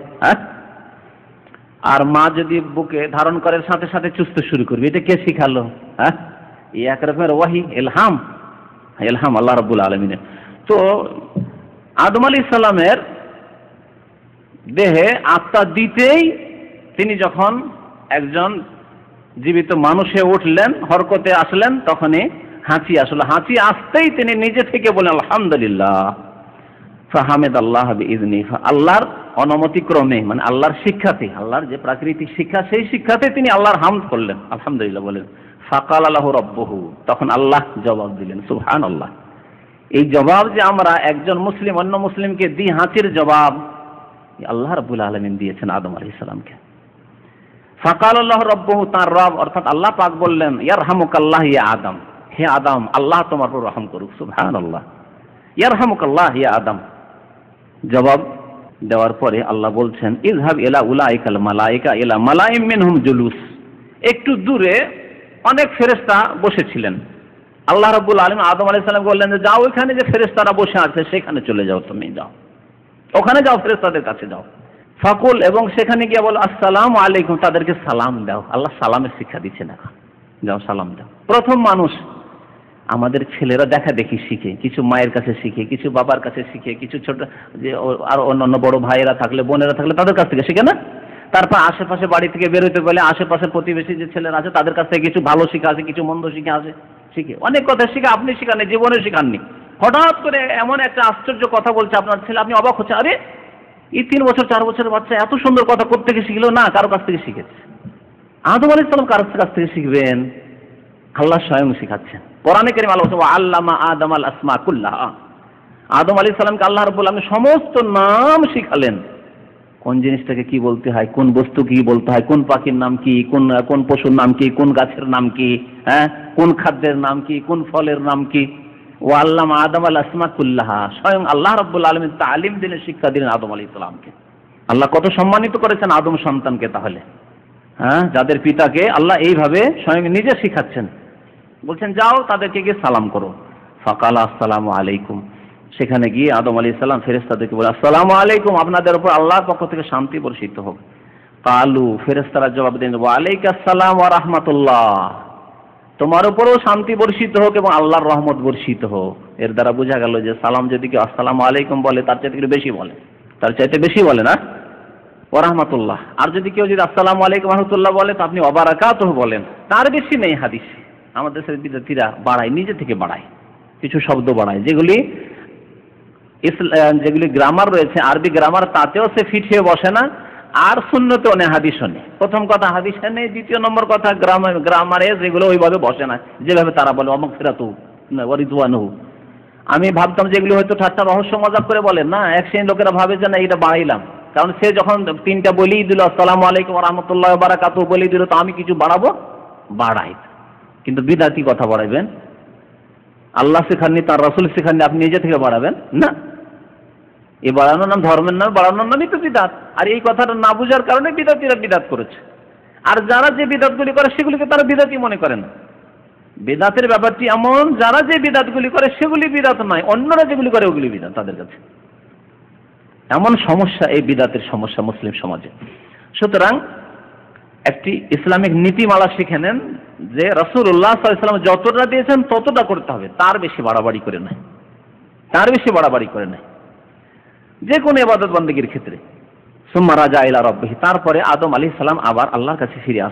আর মা যদি বুকে ধারণ করে সাথে সাথে চুষতে শুরু করবে, এটা কে শিখালো? এই এক রকমের ওয়াহি, ইলহাম আল্লাহ রাব্বুল আলামিনের। তো আদম আলাইহিস সালামের দেহে আত্মা দিতেই তিনি যখন একজন জীবিত মানুষে উঠলেন, হরকতে আসলেন, তখনই হাঁচি আসলো। হাঁচি আসতেই তিনি নিজে থেকে বলেন আলহামদুলিল্লাহ, ফাহামিদাল্লাহ বিইذনি, আল্লাহর অনুমতিক্রমে, মানে আল্লাহর শিক্ষাতে, আল্লাহর যে প্রাকৃতিক শিক্ষা সেই শিক্ষাতে তিনি আল্লাহর হামদ করলেন, আলহামদুলিল্লাহ বলেন। ফাকালা লাহু রাব্বুহু, তখন আল্লাহ জবাব দিলেন, সুবহানাল্লাহ। এই জবাব যে আমরা একজন মুসলিম অন্য মুসলিমকে দিই, হাঁচির জবাব আল্লাহ রাব্বুল আলামিন দিয়েছেন আদম আলাইহিস সালামকে। ফাকাল আল্লাহ রাব্বুহু, তার রব অর্থাৎ আল্লাহ পাক বললেন, ইয়ারহামুকাল্লাহ ইয়া আদম, হে আদম আল্লাহ তোমার উপর রহম করুক, সুবহানাল্লাহ। ইয়ারহামুকাল্লাহ ইয়া আদম। জবাব দেওয়ার পরে আল্লাহ বলছেন, ইযহাব ইলা উলাইকাল মালায়েকা ইলা মালাইম মিনহুম জুলুস, একটু দূরে অনেক ফেরেশতা বসেছিলেন। আল্লাহ রাব্বুল আলামিন আদম আলাইহিস সালাম বললেন যে যাও, ওখানে যে ফেরেশতারা বসে আছে সেখানে চলে যাও, তুমি যাও, ওখানে যাও, ফেরেশতাদের কাছে যাও। ফাকুল, এবং সেখানে গিয়ে বলো আসসালামু আলাইকুম, তাদেরকে সালাম দাও। আল্লাহ সালামের শিক্ষা দিচ্ছেন, এখন যাও সালাম দাও। প্রথম মানুষ আমাদের ছেলেরা দেখা দেখি শিখে, কিছু মায়ের কাছে শিখে, কিছু বাবার কাছে শিখে, কিছু ছোট যে আর অন্যান্য বড় ভাইয়েরা থাকলে বোনেরা থাকলে তাদের কাছ থেকে শিখে না। তারপর আশেপাশে বাড়ি থেকে বেরোতে গেলে আশেপাশে প্রতিবেশী যে ছেলেরা আছে তাদের কাছ থেকে কিছু ভালো শিখা আছে, কিছু মন্দ শিখে আছে, শিখে অনেক কথা শিখে আপনি শিখাননি, জীবনে শিখাননি। হঠাৎ করে এমন একটা আশ্চর্য কথা বলছে আপনার ছেলে, আপনি অবাক হচ্ছে, আরে এই 3 বছর 4 বছরের বাচ্চা এত সুন্দর কথা কোথা থেকে শিখলো? না, কারো কাছ থেকে শিখেছে। আদম আলাইহিস সালাম কারো কাছ থেকে শিখবেন? আল্লাহ স্বয়ং শিখাচ্ছেন। কোরআনে কারীমে আল্লাহ বলেন, আল্লামা আদম আল আসমা কুল্লাহা, আদম আলাইহিস সালামকে আল্লাহ রাব্বুল আলামিন সমস্ত নাম শিখালেন। কোন জিনিসটাকে কি বলতে হয়, কোন বস্তু কি বলতে হয়, কোন পাখির নাম কি, কোন পশুর নাম কি, কোন গাছের নাম কি, কোন খাদ্যের নাম কি, কোন ফলের নাম কি। ও আল্লামা আদম আল আসমা কুল্লাহা, স্বয়ং আল্লাহ রাব্বুল আলামিন তালিম দিলেন, শিক্ষা দিলেন আদম আলাইহিস সালামকে। আল্লাহ কত সম্মানিত করেছেন আদম সন্তানকে তাহলে, যাদের পিতাকে আল্লাহ এইভাবে স্বয়ং নিজে শিখাচ্ছেন, বলছেন যাও তাদেরকে গিয়ে সালাম করো। ফাকাল আসসালামু আলাইকুম, সেখানে গিয়ে আদম আলাইহিস সালাম ফেরেশতাদেরকে বলে, আসসালামু আলাইকুম, আপনাদের উপর আল্লাহর পক্ষ থেকে শান্তি বর্ষিত হোক। কালু, ফেরেশতারা জবাব দেন, ওয়া আলাইকাস সালাম ওয়া রাহমাতুল্লাহ, তোমার উপরেও শান্তি বর্ষিত হোক এবং আল্লাহর রহমত বর্ষিত হোক। এর দ্বারা বোঝা গেল যে সালাম যদি কেউ আসসালামু আলাইকুম বলে তার চাইতে বেশি বলে, তার চাইতে বেশি বলে না ওয়া রাহমাতুল্লাহ। আর যদি কেউ যদি আসসালামু আলাইকুম ওয়া রাহমাতুল্লাহ বলে তা আপনি ওয়া বারাকাতুহু বলেন, তার বেশি নেই হাদিসে। আমাদের দেশের বিদ্যার্থীরা বাড়ায়, নিজে থেকে বাড়ায়, কিছু শব্দ বাড়ায় যেগুলি গ্রামার রয়েছে, আরবি গ্রামার, তাতেও সে ফিট হয়ে বসে না, আর সুন্নতেও নেই, হাদিসও নেই। প্রথম কথা হাদিসে নেই, দ্বিতীয় নম্বর কথা গ্রামারে যেগুলো ওইভাবে বসে না, যেভাবে তারা বলে অমাগফিরাতু ওয়া রিদওয়ানুহু। আমি ভাবতাম যে এগুলো হয়তো ঠাট্টা রহস্য মজাক করে বলেন, না, এক শ্রেণীর লোকেরা ভাবে যে না এটা বাড়াইলাম, কারণ সে যখন তিনটা বলেই দিল আসসালামু আলাইকুম ওয়া রাহমাতুল্লাহি ওয়া বারাকাতুহু বলেই দিল, তো আমি কিছু বাড়াবো, বাড়াই। কিন্তু বিদআতি কথা বাড়াইবেন, আল্লাহ শেখাননি, তার রাসূল শেখাননি, আপনি নিজে থেকে বাড়াবেন না। এই বাড়ানোর নাম, ধর্মের নাম বাড়ানোর নামই তো বিদআত। আর এই কথাটা না বুঝার কারণে বিদআতীরা বিদআত করেছে। আর যারা যে বিদআতগুলি করে সেগুলিকে তারা বিদআতই মনে করে না। বিদআতের ব্যাপারটি এমন, যারা যে বিদআতগুলি করে সেগুলি বিদআত নয়, অন্যরা যেগুলি করে ওগুলি বিদআত তাদের কাছে। এমন সমস্যা, এই বিদআতের সমস্যা মুসলিম সমাজে। সুতরাং একটি ইসলামিক নীতিমালা শিখে নেন যে রাসূলুল্লাহ সাল্লাল্লাহু আলাইহি ওয়াসাল্লাম যতটা দিয়েছেন ততটা করতে হবে, তার বেশি বাড়াবাড়ি করে নাই, তার বেশি বাড়াবাড়ি করে নাই যে কোনো ইবাদত বন্দেগীর ক্ষেত্রে। সুম্মা রাজা ইলা রাব্বিহি, তারপরে আদম আলাইহিস সালাম আবার আল্লাহর কাছে ফিরে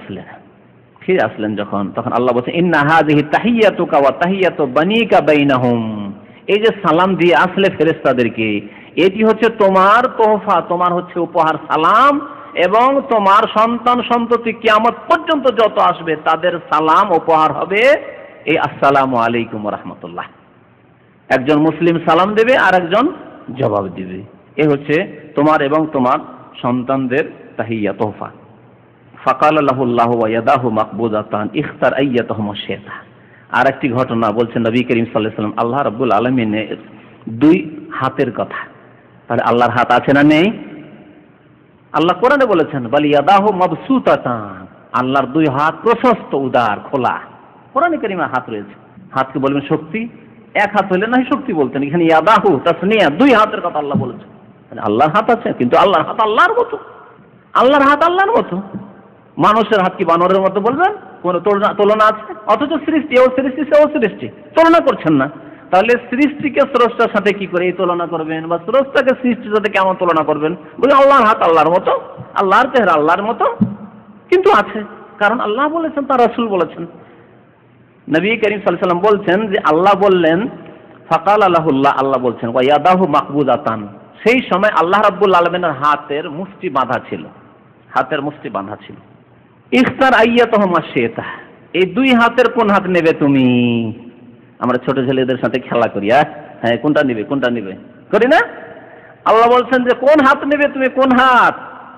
আসলেন যখন, তখন আল্লাহ বলছেন ইন্না হাযিহি তাহিয়াতুকা ওয়া তাহিয়াতু বানিকা বাইনাহুম, এই যে সালাম দিয়ে আসলে ফেরেশতাদেরকে, এটি হচ্ছে তোমার তোহফা, তোমার হচ্ছে উপহার সালাম, এবং তোমার সন্তান সন্ততি কিয়ামত পর্যন্ত যত আসবে তাদের সালাম উপহার হবে এই আসসালামু আলাইকুম ওয়া রাহমাতুল্লাহ। একজন মুসলিম সালাম দেবে আর একজন জবাব দিবে, এ হচ্ছে তোমার এবং তোমার সন্তানদের তাহিয়া তোহফা। ফাকালা লাহুল্লাহু ওয়া ইয়াদাহু মাকবুদাতান ইখতার আইয়াতাহুমা শাইতা। আর একটি ঘটনা বলছেন নবী করিম সাল্লাল্লাহু আলাইহি ওয়াসাল্লাম, আল্লাহ রাব্বুল আলামিনের দুই হাতের কথা। তাহলে আল্লাহর হাত আছে না নেই? আল্লাহ কোরআনে বলেছেন বাল ইয়াদাহু মাবসুতাতান, আল্লাহর দুই হাত প্রশস্ত, উদার, খোলা। কোরআনে কারিমে হাত রয়েছে। হাতকে বলবেন শক্তি, এক হাত হলে না শক্তি বলতেন, এখানে ইয়াদাহু তাসনিয়া, দুই হাতের কথা আল্লাহ বলেছেন। আল্লাহর হাত আছে, কিন্তু আল্লাহর হাত আল্লাহর মতো, আল্লাহর হাত আল্লাহর মতো। মানুষের হাত কি বানরের মতো বলবেন? কোন তুলনা আছে? অথচ সৃষ্টি, ও সৃষ্টি, সেও সৃষ্টি, তুলনা করছেন না। তাহলে সৃষ্টিকে স্রষ্টার সাথে কি করে এই তুলনা করবেন, বা স্রষ্টাকে সৃষ্টির সাথে কেমন তুলনা করবেন? বলে আল্লাহর হাত আল্লাহর মতো, আল্লাহর চেহারা আল্লাহর মতো, কিন্তু আছে, কারণ আল্লাহ বলেছেন, তার রাসূল বলেছেন। নবী করিম সাল্লাল্লাহু আলাইহি ওয়াসাল্লাম বলছেন যে আল্লাহ বললেন ফাকালা লাহুল্লাহ, আল্লাহ বলছেন ওয়া ইয়াদাহু মাকবুদাতান, সেই সময় আল্লাহ রাব্বুল আলামিনের হাতের মুষ্টি বাঁধা ছিল, হাতের মুষ্টি বাঁধা ছিল। ইখতার আইয়াতাহুমা শাইতা, এই দুই হাতের কোন হাত নেবে তুমি? আমরা ছোট ছেলেদের সাথে খেলা করি, হ্যাঁ কোনটা নেবে, কোনটা নেবে করি না? আল্লাহ বলছেন যে কোন হাত নেবে তুমি, কোন হাত?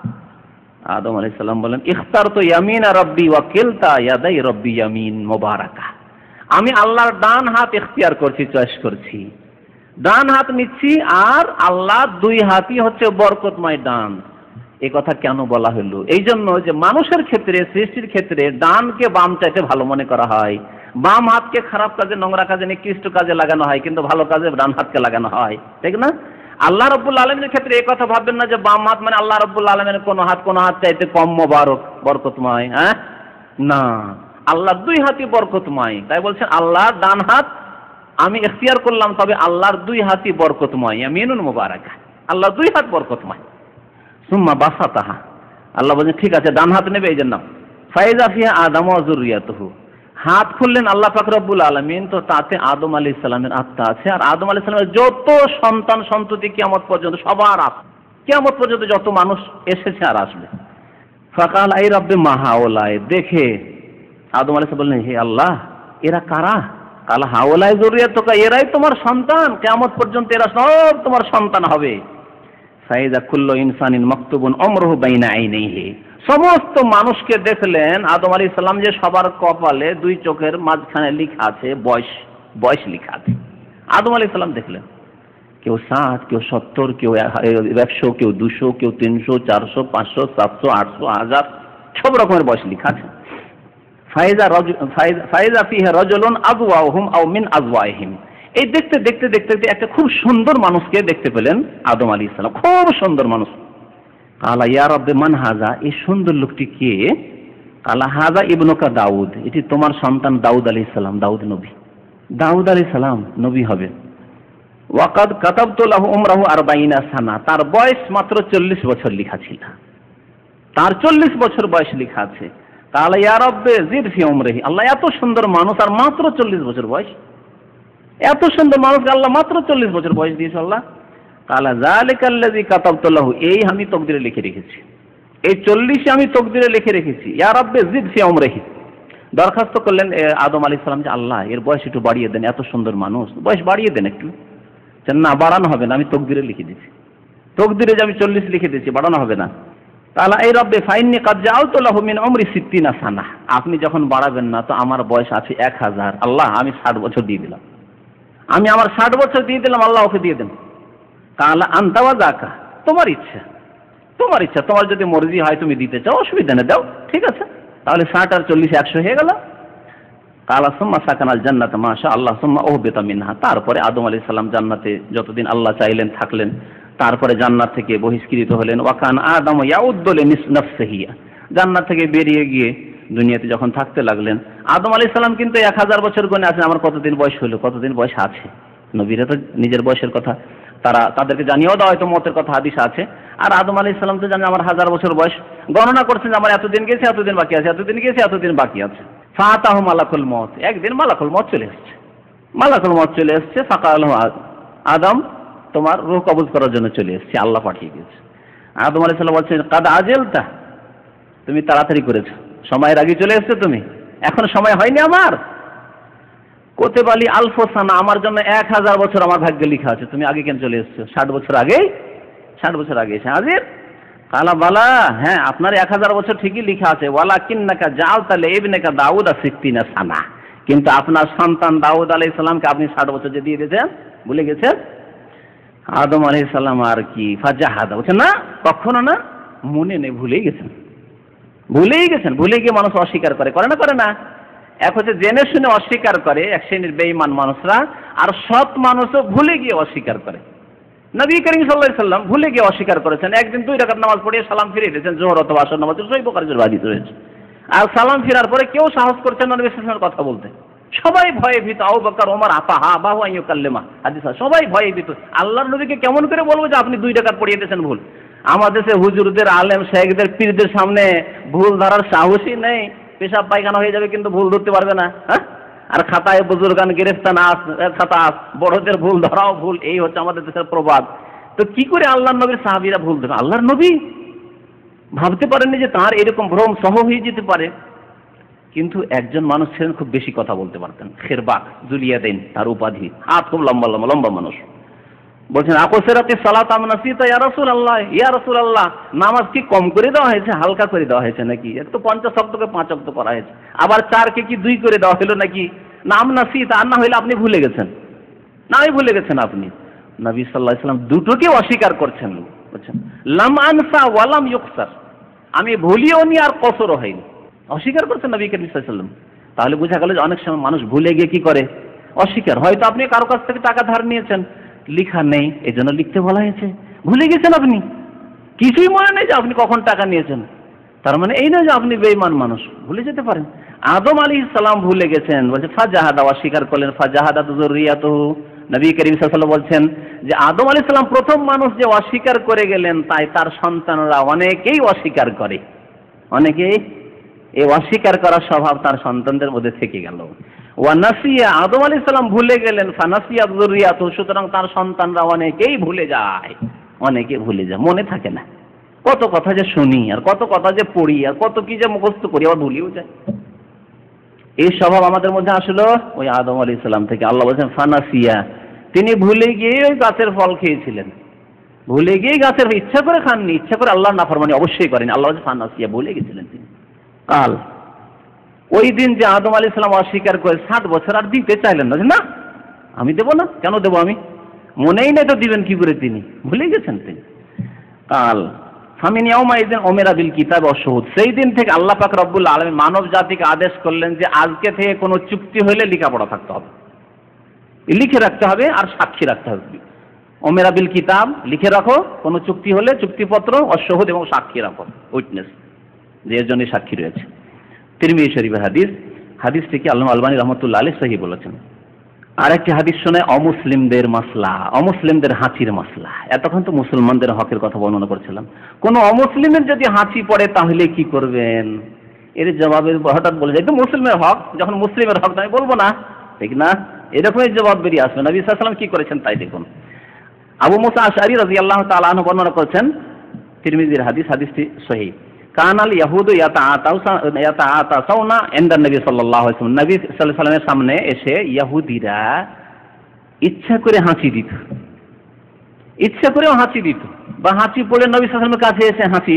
আদম আলাইহিস সালাম বলেন ইখতারতু ইয়ামিনা রাব্বি ওয়া কিলতা ইয়াদাই রাব্বি ইয়ামিন মুবারাকা, আমি আল্লাহর ডান হাত ইখতিয়ার করছি, চয়েস করছি, ডান হাত নিচ্ছি, আর আল্লাহ দুই হাতই হচ্ছে বরকতময় ডান। এই কথা কেন বলা হলো? এই জন্য যে মানুষের ক্ষেত্রে, সৃষ্টির ক্ষেত্রে ডানকে বাম চাইতে ভালো মনে করা হয়, বাম হাতকে খারাপ কাজে, নোংরা কাজে, নিকৃষ্ট কাজে লাগানো হয়, কিন্তু ভালো কাজে ডান হাতকে লাগানো হয়, ঠিক না? আল্লাহ রাব্বুল আলামিনের ক্ষেত্রে এই কথা ভাববেন না যে বাম হাত মানে আল্লাহ রাব্বুল আলামিনের কোন হাত চাইতে কম মোবারক, বরকতময়, হ্যাঁ না, আল্লাহ দুই হাতই বরকতময়। তাই বলছেন আল্লাহর ডান হাত আমি ইখতিয়ার করলাম, তবে আল্লাহর দুই হাতই বরকতময়, ইয়ামিনুন মুবারাকা, আল্লাহর দুই হাত বরকতময়। সুম্মা বাসাতাহা, আল্লাহ বলছেন ঠিক আছে ডান হাত নেবে, এই জন্য ফাইজা ফিহা আদম ওয়া যুররিয়াতুহু, হাত খুললেন আল্লাহ পাক রব্বুল আলামিন, তো তাতে আদম আলাইহিস সালামের আত্মা আছে, আর আদম আলাইহিস সালামের যত সন্তান সন্ততি কিয়ামত পর্যন্ত সবার আত্মা, কিয়ামত পর্যন্ত যত মানুষ এসেছে আর আসবে। ফাকাল আই রাব্বি মা হাউলাই, দেখে আদম আলাইহিস বললেন হে আল্লাহ এরা কারা? কাল হাউলাই যুররিয়াতুকা, এরাই তোমার সন্তান, কিয়ামত পর্যন্ত এরা সব তোমার সন্তান হবে। ফাইজা কুল্লু ইনসানিন মাকতুবুন আমরুহু বাইনা আইনাইহি, সমস্ত মানুষকে দেখলেন আদম আলাইহিস সালাম যে সবার কপালে দুই চোখের মাঝখানে লেখা আছে বয়স লেখা আছে। আদম আলাইহিস সালাম দেখলেন কেউ 60, কেউ 70, কেউ 100, কেউ 200, কেউ 300, 400, 500, 700, 800, 1000, সব রকমের বয়স লেখা আছে। ফাইজা ফিহা রাজুলুন আযওয়াহুম আও মিন আযওয়াহিম, এই দেখতে দেখতে দেখতে দেখতে একটা খুব সুন্দর মানুষকে দেখতে পেলেন আদম আলাইহিস সালাম, খুব সুন্দর মানুষ। কালা ইয়া রাব্বি মান হাযা, এই সুন্দর লোকটি কে? কালা হাযা ইবনুকা দাউদ, এটি তোমার সন্তান দাউদ আলাইহিস সালাম, দাউদ নবী, দাউদ আলাইহিস সালাম নবী হবে। ওয়াকাদ কাতাবতু লাহু উমরাহু 40 সানা, তার বয়স মাত্র 40 বছর লেখা ছিল, তার 40 বছর বয়স লেখা আছে। কালা ইয়া রাব্বি জিদ ফি উমরিহি, আল্লাহ এত সুন্দর মানুষ আর মাত্র 40 বছর বয়স, এত সুন্দর মানুষকে আল্লাহ মাত্র 40 বছর বয়স দিয়েছে আল্লাহ। কালা যালিকাল্লাযী কাতাবতু লাহু, এই আমি তকদিরে লিখে রেখেছি, এই 40 আমি তকদিরে লিখে রেখেছি। ইয়া রাব্বি জিদ ফি উমরিহি, দরখাস্ত করলেন আদম আলাইহিস সালাম যে আল্লাহ এর বয়স একটু বাড়িয়ে দেন, এত সুন্দর মানুষ, বয়স বাড়িয়ে দেন একটু। না, বাড়ানো হবে না, আমি তকদিরে লিখে দিয়েছি, তকদিরে যে আমি 40 লিখে দিয়েছি, বাড়ানো হবে না। তাহলে এই রব্বে ফাইন্নি কাদ জাআলতু লাহু মিন উমরি 60 সানা, আপনি যখন বাড়াবেন না তো আমার বয়স আছে 1000, আল্লাহ আমি 60 বছর দিয়ে দিলাম, আমি আমার 60 বছর দিয়ে দিলাম, আল্লাহ ওকে দিয়ে দেন। কালা আনতা ওয়া যাকা, তোমার ইচ্ছা, তোমার ইচ্ছা, তোমার যদি মর্জি হয় তুমি দিতে চাও, অসুবিধা নেই, দাও, ঠিক আছে। তাহলে 60 আর 40 100 হয়ে গেল। কালা সুম্মা সাকানাল জান্নাত মাশা আল্লাহ সুম্মা উহবিতা মিনহা, তারপরে আদম আলাইহিস সালাম জান্নাতে যতদিন আল্লাহ চাইলেন থাকলেন, তারপরে জান্নাত থেকে বহিষ্কৃত হলেন। ওয়াকান আদম ইয়াউদ্দু লিনাফসিহি, জান্নাত থেকে বেরিয়ে গিয়ে দুনিয়াতে যখন থাকতে লাগলেন, আদম আলাইহিস সালাম কিন্তু 1000 বছর গণে আছেন, আমার কতদিন বয়স হলো, কতদিন বয়স আছে। নবীরা তো নিজের বয়সের কথা তাদেরকে জানিয়েও দেওয়া হয়তো মতের কথা হাদিস আছে, আর আদম আলাইহিস সালাম তো জানেন আমার 1000 বছর বয়স, গণনা করছেন আমার এতদিন গেছে, এতদিন বাকি আছে, এতদিন গেছে, এতদিন বাকি আছে। ফাতাহু মালাকুল মউত, একদিন মালাকুল মউত চলে এসেছে, মালাকুল মউত চলে এসেছে। ফাকালাহু আদম, তোমার রূহ কবজ করার জন্য চলে এসেছে, আল্লাহ পাঠিয়ে দিয়েছে। আদম আলাইহিস সালাম বলছেন কাদ আজলতা, তুমি তাড়াতাড়ি করেছো, সময়ের আগে চলে এসেছো তুমি, এখন সময় হয়নি আমার। কোতেবালি আলফসানা, আমার জন্য 1000 বছর আমার ভাগ্যে লেখা আছে, তুমি আগে কেন চলে এসেছো, 60 বছর আগে, 60 বছর আগে এসে হাজির। কালা বালা, হ্যাঁ আপনার 1000 বছর ঠিকই লেখা আছে। ওয়ালাকিন্নাকা জাআলতা লিইবনিকা দাউদ 60 সানা, কিন্তু আপনার সন্তান দাউদ আলাইহিস সালামকে আপনি 60 বছর যে দিয়ে দিয়েছেন, ভুলে গেছেন। আদম আলাইহিস সালাম আর কি ফাজাহাদা, বলছেন না কখনো না, মনে নেই, ভুলেই গেছেন, ভুলেই গেছেন। ভুলে গিয়ে মানুষ অস্বীকার করে, করে না, করে না। এক হচ্ছে জেনে শুনে অস্বীকার করে এক শ্রেণীর বেঈমান মানুষরা, আর সৎ মানুষও ভুলে গিয়ে অস্বীকার করে। নবী করিম সাল্লাল্লাহু আলাইহি সাল্লাম ভুলে গিয়ে অস্বীকার করেছেন, একদিন 2 রাকাত নামাজ পড়ে সালাম ফিরিয়ে দিয়েছেন, জোহর অথবা আসর নামাজ, সহিহ বুখারীর হাদিস রয়েছে। আর সালাম ফেরার পরে কেউ সাহস করছেন না নবী সাল্লাল্লাহু আলাইহি ওয়াসাল্লামের কথা বলতে, সবাই ভয়ে ভীত। আবু বকর, ওমর, আতাহা বাহু আইয়ুকাল্লিমা, হাদিস সবাই ভয়ে ভীত। আল্লাহর নবীকে কেমন করে বলবো যে আপনি 2 রাকাত পড়িয়ে দিয়েছেন ভুল। আমাদের দেশে হুজুরদের, আলেম শেখদের, পীরদের সামনে ভুল ধরার সাহসই নেই, পেশাব পায়খানা হয়ে যাবে কিন্তু ভুল ধরতে পারবে না। হ্যাঁ, আর খাতায় বুজুর্গান গিরফতান খাতা, বড়দের ভুল ধরাও ভুল, এই হচ্ছে আমাদের দেশের প্রবাদ। তো কি করে আল্লাহর নবীর সাহাবীরা ভুল ধরে? আল্লাহর নবী ভাবতে পারেননি যে তার এরকম ভ্রম সহ হয়ে যেতে পারে। কিন্তু একজন মানুষ ছিলেন খুব বেশি কথা বলতে পারতেন, খেরবাক জুলিয়াদিন তার উপাধি, হাত খুব লম্বা লম্বা লম্বা মানুষ। বলছেন আকসরাতি সালাত আমনাসিতা ইয়া রাসূলুল্লাহ, ইয়া রাসূলুল্লাহ, নামাজ কি কম করে দেওয়া হয়েছে, হালকা করে দেওয়া হয়েছে নাকি? এক তো 50 ওয়াক্তকে 5 ওয়াক্ত করা হয়েছে, আবার 4কে কি 2 করে দেওয়া হলো নাকি? নাম নাসিতা, আর না হইলে আপনি ভুলে গেছেন, না আমি ভুলে গেছেন আপনি। নবী সাল্লাল্লাহু আলাইহি ওয়াসাল্লাম দুটোকে অস্বীকার করছেন, বুঝছেন, লাম আনসা ওয়া লাম ইউকসার, আমি ভুলিও নি আর কসরও হয়নি, অস্বীকার করছেন নবী করিম সাল্লাল্লাহু আলাইহি ওয়াসাল্লাম। তাহলে বোঝা গেল যে অনেক সময় মানুষ ভুলে গিয়ে কি করে, অস্বীকার। হয়তো আপনি কারো কাছ থেকে টাকা ধার নিয়েছেন, লেখা নেই এজন্য লিখতে বলা হয়েছে, ভুলে গেছেন আপনি, কিছুই মনে নেই যে আপনি কখন টাকা নিয়েছেন। তার মানে এই নয় যে আপনি বেঈমান মানুষ, ভুলে যেতে পারেন। আদম আলাইহিস সালাম ভুলে গেছেন, বলছে ফাজাহাদা, অস্বীকার করলেন। ফাজাহাদা যুররিয়াতুহু, নবী করিম সাল্লাল্লাহু আলাইহি ওয়াসাল্লাম বলছেন যে আদম আলাইহিস সালাম প্রথম মানুষ যে অস্বীকার করে গেলেন, তাই তার সন্তানরা অনেকেই অস্বীকার করে, অনেকেই এই অস্বীকার করার স্বভাব তার সন্তানদের মধ্যে থেকে গেল। ওয়া নাসিয়া, আদম আলাইহিস সালাম ভুলে গেলেন, ফানাসিয়া যুররিয়াতুহু, সুতরাং তার সন্তানরা অনেকেই ভুলে যায়, অনেকে ভুলে যায়, মনে থাকে না। কত কথা যে শুনি আর কত কথা যে পড়ি আর কত কি যে মুখস্থ করি, আবার ভুলেও যায়। এই স্বভাব আমাদের মধ্যে আসলো ওই আদম আলাইহিস সালাম থেকে। আল্লাহ বলেছেন ফানাসিয়া, তিনি ভুলে গিয়ে ওই গাছের ফল খেয়েছিলেন, ভুলে গিয়ে গাছের, ইচ্ছা করে খাননি, ইচ্ছা করে আল্লাহর নাফরমানি অবশ্যই করেনি। আল্লাহ বলেছেন ফানাসিয়া, ভুলে গেছিলেন তিনি। কাল ওই দিন যে আদম আলাইহিস সালাম অস্বীকার করে 60 বছর আর দিতে চাইলেন না, না আমি দেবো না, কেন দেবো আমি, মনেই নেই তো দিবেন কি করে, তিনি ভুলে গেছেন তিনি। কাল ফামিন ইয়াউমাইযিন উমিরা বিল কিতাব ওয়াশ শুহুদ, সেই দিন থেকে আল্লাহ পাক রব্বুল আলামিন মানব জাতিকে আদেশ করলেন যে আজকে থেকে কোনো চুক্তি হলে লেখাপড়া থাকতে হবে, লিখে রাখতে হবে আর সাক্ষী রাখতে হবে। ওমেরা বিল কিতাব, লিখে রাখো, কোনো চুক্তি হলে চুক্তিপত্র, অশহুদ এবং সাক্ষী রাখো, উইটনেস, যে এর জন্য সাক্ষী রয়েছে। তিরমিজি শরীফের হাদিস, হাদিসটিকে আল্লামা আলবানী রহমতুল্লাহ আলাইহি সহিহ বলেছেন। আরেকটি হাদিস শুনে অমুসলিমদের মাসলা, অমুসলিমদের হাঁচির মাসলা। এতক্ষণ তো মুসলমানদের হকের কথা বর্ণনা করছিলাম। কোন অমুসলিমের যদি হাঁচি পড়ে তাহলে কি করবেন? এর জবাবে হঠাৎ বলে যায় তো মুসলিমের হক, যখন মুসলিমের হক আমি বলবো না, ঠিক না? এরকমই জবাব বেরিয়ে আসবে। নবী সাল্লাল্লাহু আলাইহি ওয়াসাল্লাম কি করেছেন তাই দেখুন। আবু মুসা আশআরী রাদিয়াল্লাহু তাআলা আনহু বর্ণনা করেছেন, তিরমিজির হাদিস, হাদিসটি সহিহ। কানাল ইয়াহুদু ইয়াতাআতাসাউনা ইনদা নবী সাল্লাল্লাহু আলাইহি ওয়াসাল্লাম, নবী সাল্লাল্লাহু আলাইহি ওয়াসাল্লামের সামনে এসে ইহুদিরা ইচ্ছা করে হাঁচি দিত, ইচ্ছা করেও হাঁচি দিত, বা হাঁচি পড়ে নবী সাল্লাল্লাহু আলাইহি ওয়াসাল্লামের কাছে এসে হাঁচি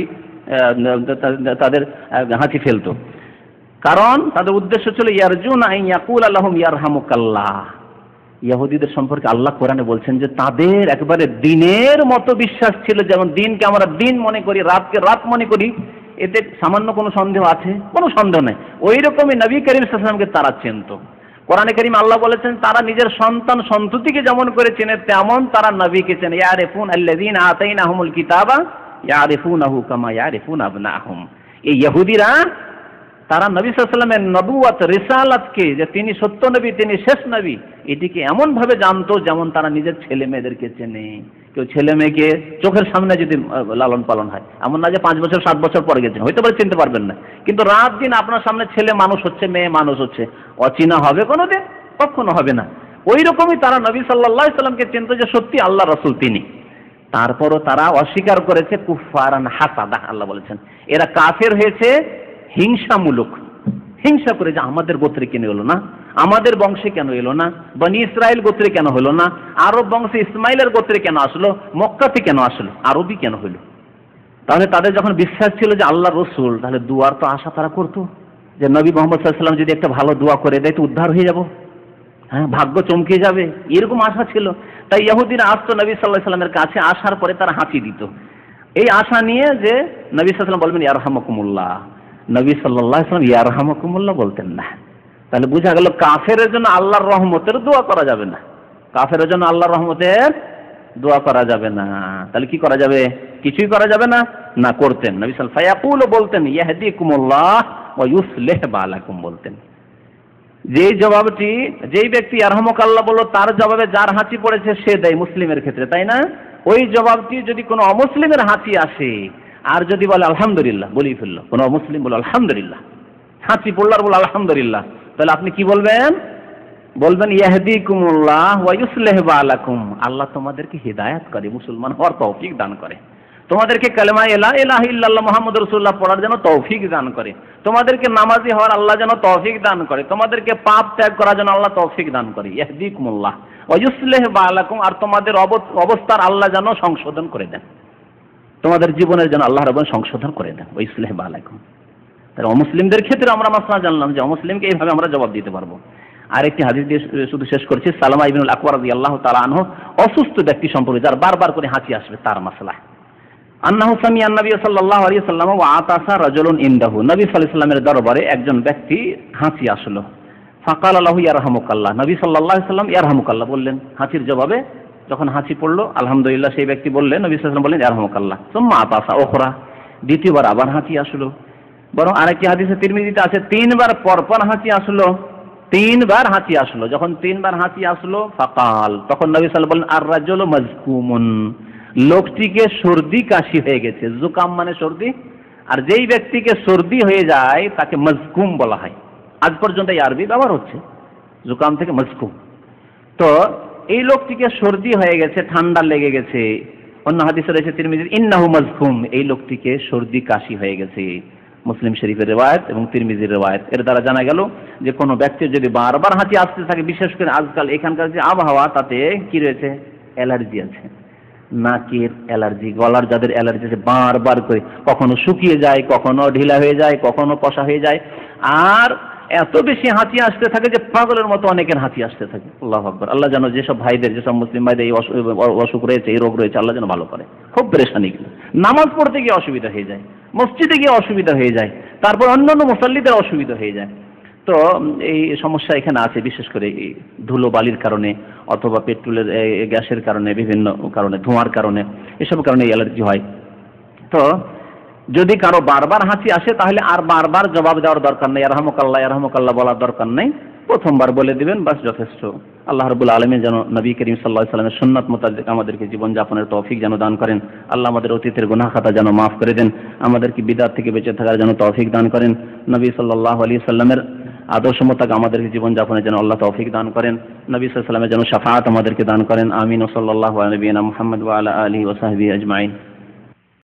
তাদের হাঁচি ফেলতো। কারণ তাদের উদ্দেশ্য ছিল ইয়ারজুনা আন ইয়াকুলা লাহুম ইয়ারহামুকাল্লাহ। ইহুদিদের সম্পর্কে আল্লাহ কোরআনে বলছেন যে তাদের একবারে দিনের মতো বিশ্বাস ছিল, যেমন দিনকে আমরা দিন মনে করি, রাতকে রাত মনে করি, এতে সামান্য কোনো সন্দেহ আছে? কোনো সন্দেহ নেই। ওই রকমই নবী করিম সাল্লাল্লাহু আলাইহি ওয়াসাল্লামকে তারা চিনত। কোরআনে কারীম আল্লাহ বলেছেন তারা নিজের সন্তান সন্ততিকে যেমন করে চেনে তেমন তারা নবীকে চেনে। ইয়ারিফুন আল্লাযীনা আতাইনাহুমুল কিতাবা ইয়ারিফুনাহু কামা ইয়ারিফুনা আবনাহুম। এই ইহুদিরা তারা নবী সাল্লাল্লাহু আলাইহি ওয়াসাল্লামের নবুয়ত, রিসালাতকে, যে তিনি সত্য নবী, তিনি শেষ নবী, এটিকে এমন ভাবে জানতো যেমন তারা নিজের ছেলে মেয়েদেরকে চেনে। কেউ ছেলে মেয়েকে চোখের সামনে যদি লালন পালন হয়, এমন না যে 5 বছর 7 বছর পরে গেছেন, হয়তো পারে চিনতে পারবেন না, কিন্তু রাত দিন আপনার সামনে ছেলে মানুষ হচ্ছে, মেয়ে মানুষ হচ্ছে, অচেনা হবে কোনোদিন? কখনো হবে না। ওই রকমই তারা নবী সাল্লাল্লাহু আলাইহি ওয়াসাল্লামকে চিনতো যে সত্যি আল্লাহ রাসূল তিনি। তারপরও তারা অস্বীকার করেছে, কুফফারান হাসাদা, আল্লাহ বলেছেন এরা কাফের হয়েছে হিংসামূলক, হিংসা করে যে আমাদের গোত্রে কেন এলো না, আমাদের বংশে কেন এলো না, বনি ইসরাইল গোত্রে কেন হলো না, আরব বংশে ইসমাইলের গোত্রে কেন আসলো, মক্কাতে কেন আসলো, আরবই কেন হলো? তাহলে তাদের যখন বিশ্বাস ছিল যে আল্লাহ রসুল, তাহলে দুয়ার তো আশা তারা করতো যে নবী মুহাম্মদ সাল্লাল্লাহু আলাইহি ওয়াসাল্লাম যদি একটা ভালো দোয়া করে দেয় তো উদ্ধার হয়ে যাব, হ্যাঁ, ভাগ্য চমকে যাবে, এরকম আশা ছিল। তাই ইহুদিরা আসতো নবী সাল্লাল্লাহু আলাইহি ওয়াসাল্লামের কাছে, আসার পরে তারা হাঁচি দিত এই আশা নিয়ে যে নবী সাল্লাল্লাহু আলাইহি ওয়াসাল্লাম বলবেন ইয়ারহামুকুমুল্লাহ। নবী সাল্লাল্লাহু আলাইহি ওয়াসাল্লাম ইয়ারহামুকুমুল্লাহ বলতেন না। তাহলে বোঝা গেল কাফেরের জন্য আল্লাহর রহমতের দোয়া করা যাবে না, কাফেরের জন্য আল্লাহর রহমতের দোয়া করা যাবে না। তাহলে কি করা যাবে? কিছুই করা যাবে না, না করতেন নবী সাল্লাল্লাহু আলাইহি ওয়াসাল্লাম। ফায়াকুলু বলতেন ইয়াহদিকুমুল্লাহ ওয়া ইউসলিহ বালাকুম বলতেন। যেই জবাবটি, যেই ব্যক্তি ইয়ারহামুকাল্লাহ বলল তার জবাবে যার হাঁচি পড়েছে সে দেয় মুসলিমের ক্ষেত্রে, তাই না? ওই জবাবটি যদি কোনো অমুসলিমের হাঁচি আসে আর যদি বলে আলহামদুলিল্লাহ, বলেই ফেললো, কোনো অমুসলিম বলে আলহামদুলিল্লাহ, হাঁচি পড়ল আর বলে আলহামদুলিল্লাহ, তাহলে আপনি কি বলবেন? বলবেন ইয়াহদিকুমুল্লাহ ওয়া ইউসলিহ বালাকুম, আল্লাহ তোমাদেরকে হিদায়াত করে, মুসলমান হওয়ার তৌফিক দান করে, তোমাদেরকে কালেমা লা ইলাহা ইল্লাল্লাহ মুহাম্মাদুর রাসূলুল্লাহ পড়ার জন্য তৌফিক দান করে, তোমাদেরকে নামাজি হওয়ার আল্লাহ যেন তৌফিক দান করে, তোমাদেরকে পাপ ত্যাগ করার জন্য আল্লাহ তৌফিক দান করে। ইয়াহদিকুমুল্লাহ ওয়া ইউসলিহ বালাকুম, আর তোমাদের অবস্থার আল্লাহ যেন সংশোধন করে দেন, তোমাদের জীবনের জন্য আল্লাহ রাব্বুল সংশোধন করে দেন। ওয়া ইউসলিহ বালাকুম। তাহলে অমুসলিমদের ক্ষেত্রে আমরা মাসলা জানলাম যে অমুসলিমকে এইভাবে আমরা জবাব দিতে পারবো। আরেকটি হাদিস দিয়ে শুধু শেষ করছি। সালামা ইবনুল আকওয়া রাদিয়াল্লাহু তাআলা আনহু, অসুস্থ ব্যক্তি সম্পর্কে যার বারবার করে হাঁচি আসবে তার মাসলা। আন্নাহু সামিআন নবী সাল্লাল্লাহু আলাইহি ওয়াসাল্লাম ওয়া আতাসা রাজুলুন ইনদাহু, নবী সাল্লাল্লাহু আলাইহি ওয়াসাল্লামের দরবারে একজন ব্যক্তি হাঁচি আসলো। ফাকালা লাহু ইয়ারহামুকাল্লাহ, নবী সাল্লাল্লাহু আলাইহি ওয়াসাল্লাম ইয়ারহামুকাল্লাহ বললেন হাঁচির জবাবে। যখন হাঁচি পড়লো আলহামদুলিল্লাহ সেই ব্যক্তি বললেন, নবী সাল্লাল্লাহু আলাইহি ওয়াসাল্লাম বললেন ইয়ারহামুকাল্লাহ। সুম্মা আতাসা উখরা, দ্বিতীয়বার আবার হাঁচি আসলো। বরং আরেকটি হাদিসে তিরমিজিতে আছে 3 বার পরপর হাঁচি আসলো, 3 বার হাঁচি আসলো। যখন 3 বার হাঁচি আসলো ফাকাল, তখন নবী সাল্লাল্লাহু আলাইহি ওয়াসাল্লাম বললেন আর রাজুলু মাজকুমুন, লোকটিকে সর্দি কাশি হয়ে গেছে। জুকাম মানে সর্দি, আর যেই ব্যক্তিকে সর্দি হয়ে যায় তাকে মাজকুম বলা হয়। আজ পর্যন্ত এই আরবি ব্যবহার হচ্ছে, জুকাম থেকে মাজকুম। তো এই লোকটিকে সর্দি হয়ে গেছে, ঠান্ডা লেগে গেছে। অন্য হাদিসে রয়েছে তিরমিজির ইন্নাহু মাজকুম, এই লোকটিকে সর্দি কাশি হয়ে গেছে। মুসলিম শরীফের রিওয়ায়াত এবং তিরমিজির রিওয়ায়াত। এর দ্বারা জানা গেল যে কোনো ব্যক্তির যদি বারবার হাঁচি আসতে থাকে, বিশেষ করে আজকাল এখানকার যে আবহাওয়া তাতে কি রয়েছে, অ্যালার্জি আছে, নাকের অ্যালার্জি, গলার যাদের অ্যালার্জি আছে বারবার করে কখনো শুকিয়ে যায়, কখনো ঢিলা হয়ে যায়, কখনো কষা হয়ে যায়, আর এত বেশি হাঁচি আসতে থাকে যে পাগলের মতো অনেকের হাঁচি আসতে থাকে। আল্লাহু আকবার। আল্লাহ যেন যেসব ভাইদের, যেসব মুসলিম ভাইদের এই অসুখ রয়েছে, এই রোগ রয়েছে, আল্লাহ যেন ভালো করে। খুব পেরেশানি, নামাজ পড়তে গিয়ে অসুবিধা হয়ে যায়, মসজিদে গিয়ে অসুবিধা হয়ে যায়, তারপর অন্যান্য মুসাল্লিদের অসুবিধা হয়ে যায়। তো এই সমস্যা এখানে আছে, বিশেষ করে এই ধুলো বালির কারণে অথবা পেট্রোলের গ্যাসের কারণে, বিভিন্ন কারণে, ধোঁয়ার কারণে, এসব কারণে অ্যালার্জি হয়। তো যদি কারো বারবার হাঁচি আসে তাহলে আর বারবার জবাব দেওয়ার দরকার নেই, ইয়ারহামুকাল্লাহ ইয়ারহামুকাল্লাহ বলার দরকার নেই, প্রথমবার বলে দিবেন, বাস যথেষ্ট। আল্লাহ রাব্বুল আলামিন যেন নবী করিম সাল্লাল্লাহু আলাইহি ওয়াসাল্লামের সুন্নাত মোতাবেক আমাদেরকে জীবন যাপনের তৌফিক যেন দান করেন। আল্লাহ আমাদের অতীতের গুনাহ খাতা যেন মাফ করে দেন, আমাদেরকে বিদআত থেকে বেঁচে থাকার যেন তৌফিক দান করেন। নবী সাল্লাল্লাহু আলাইহি ওয়াসাল্লামের আদর্শ মোতাবেক আমাদেরকে জীবন যাপনের যেন আল্লাহ তৌফিক দান করেন। নবী সাল্লাল্লাহু আলাইহি ওয়াসাল্লামের যেন শাফাআত আমাদেরকে দান করেন। আমিন। ওয়া সাল্লাল্লাহু আলা নবিয়িনা মুহাম্মদ ওয়া আলা আলিহি ওয়া সাহবিহি আজমাইন।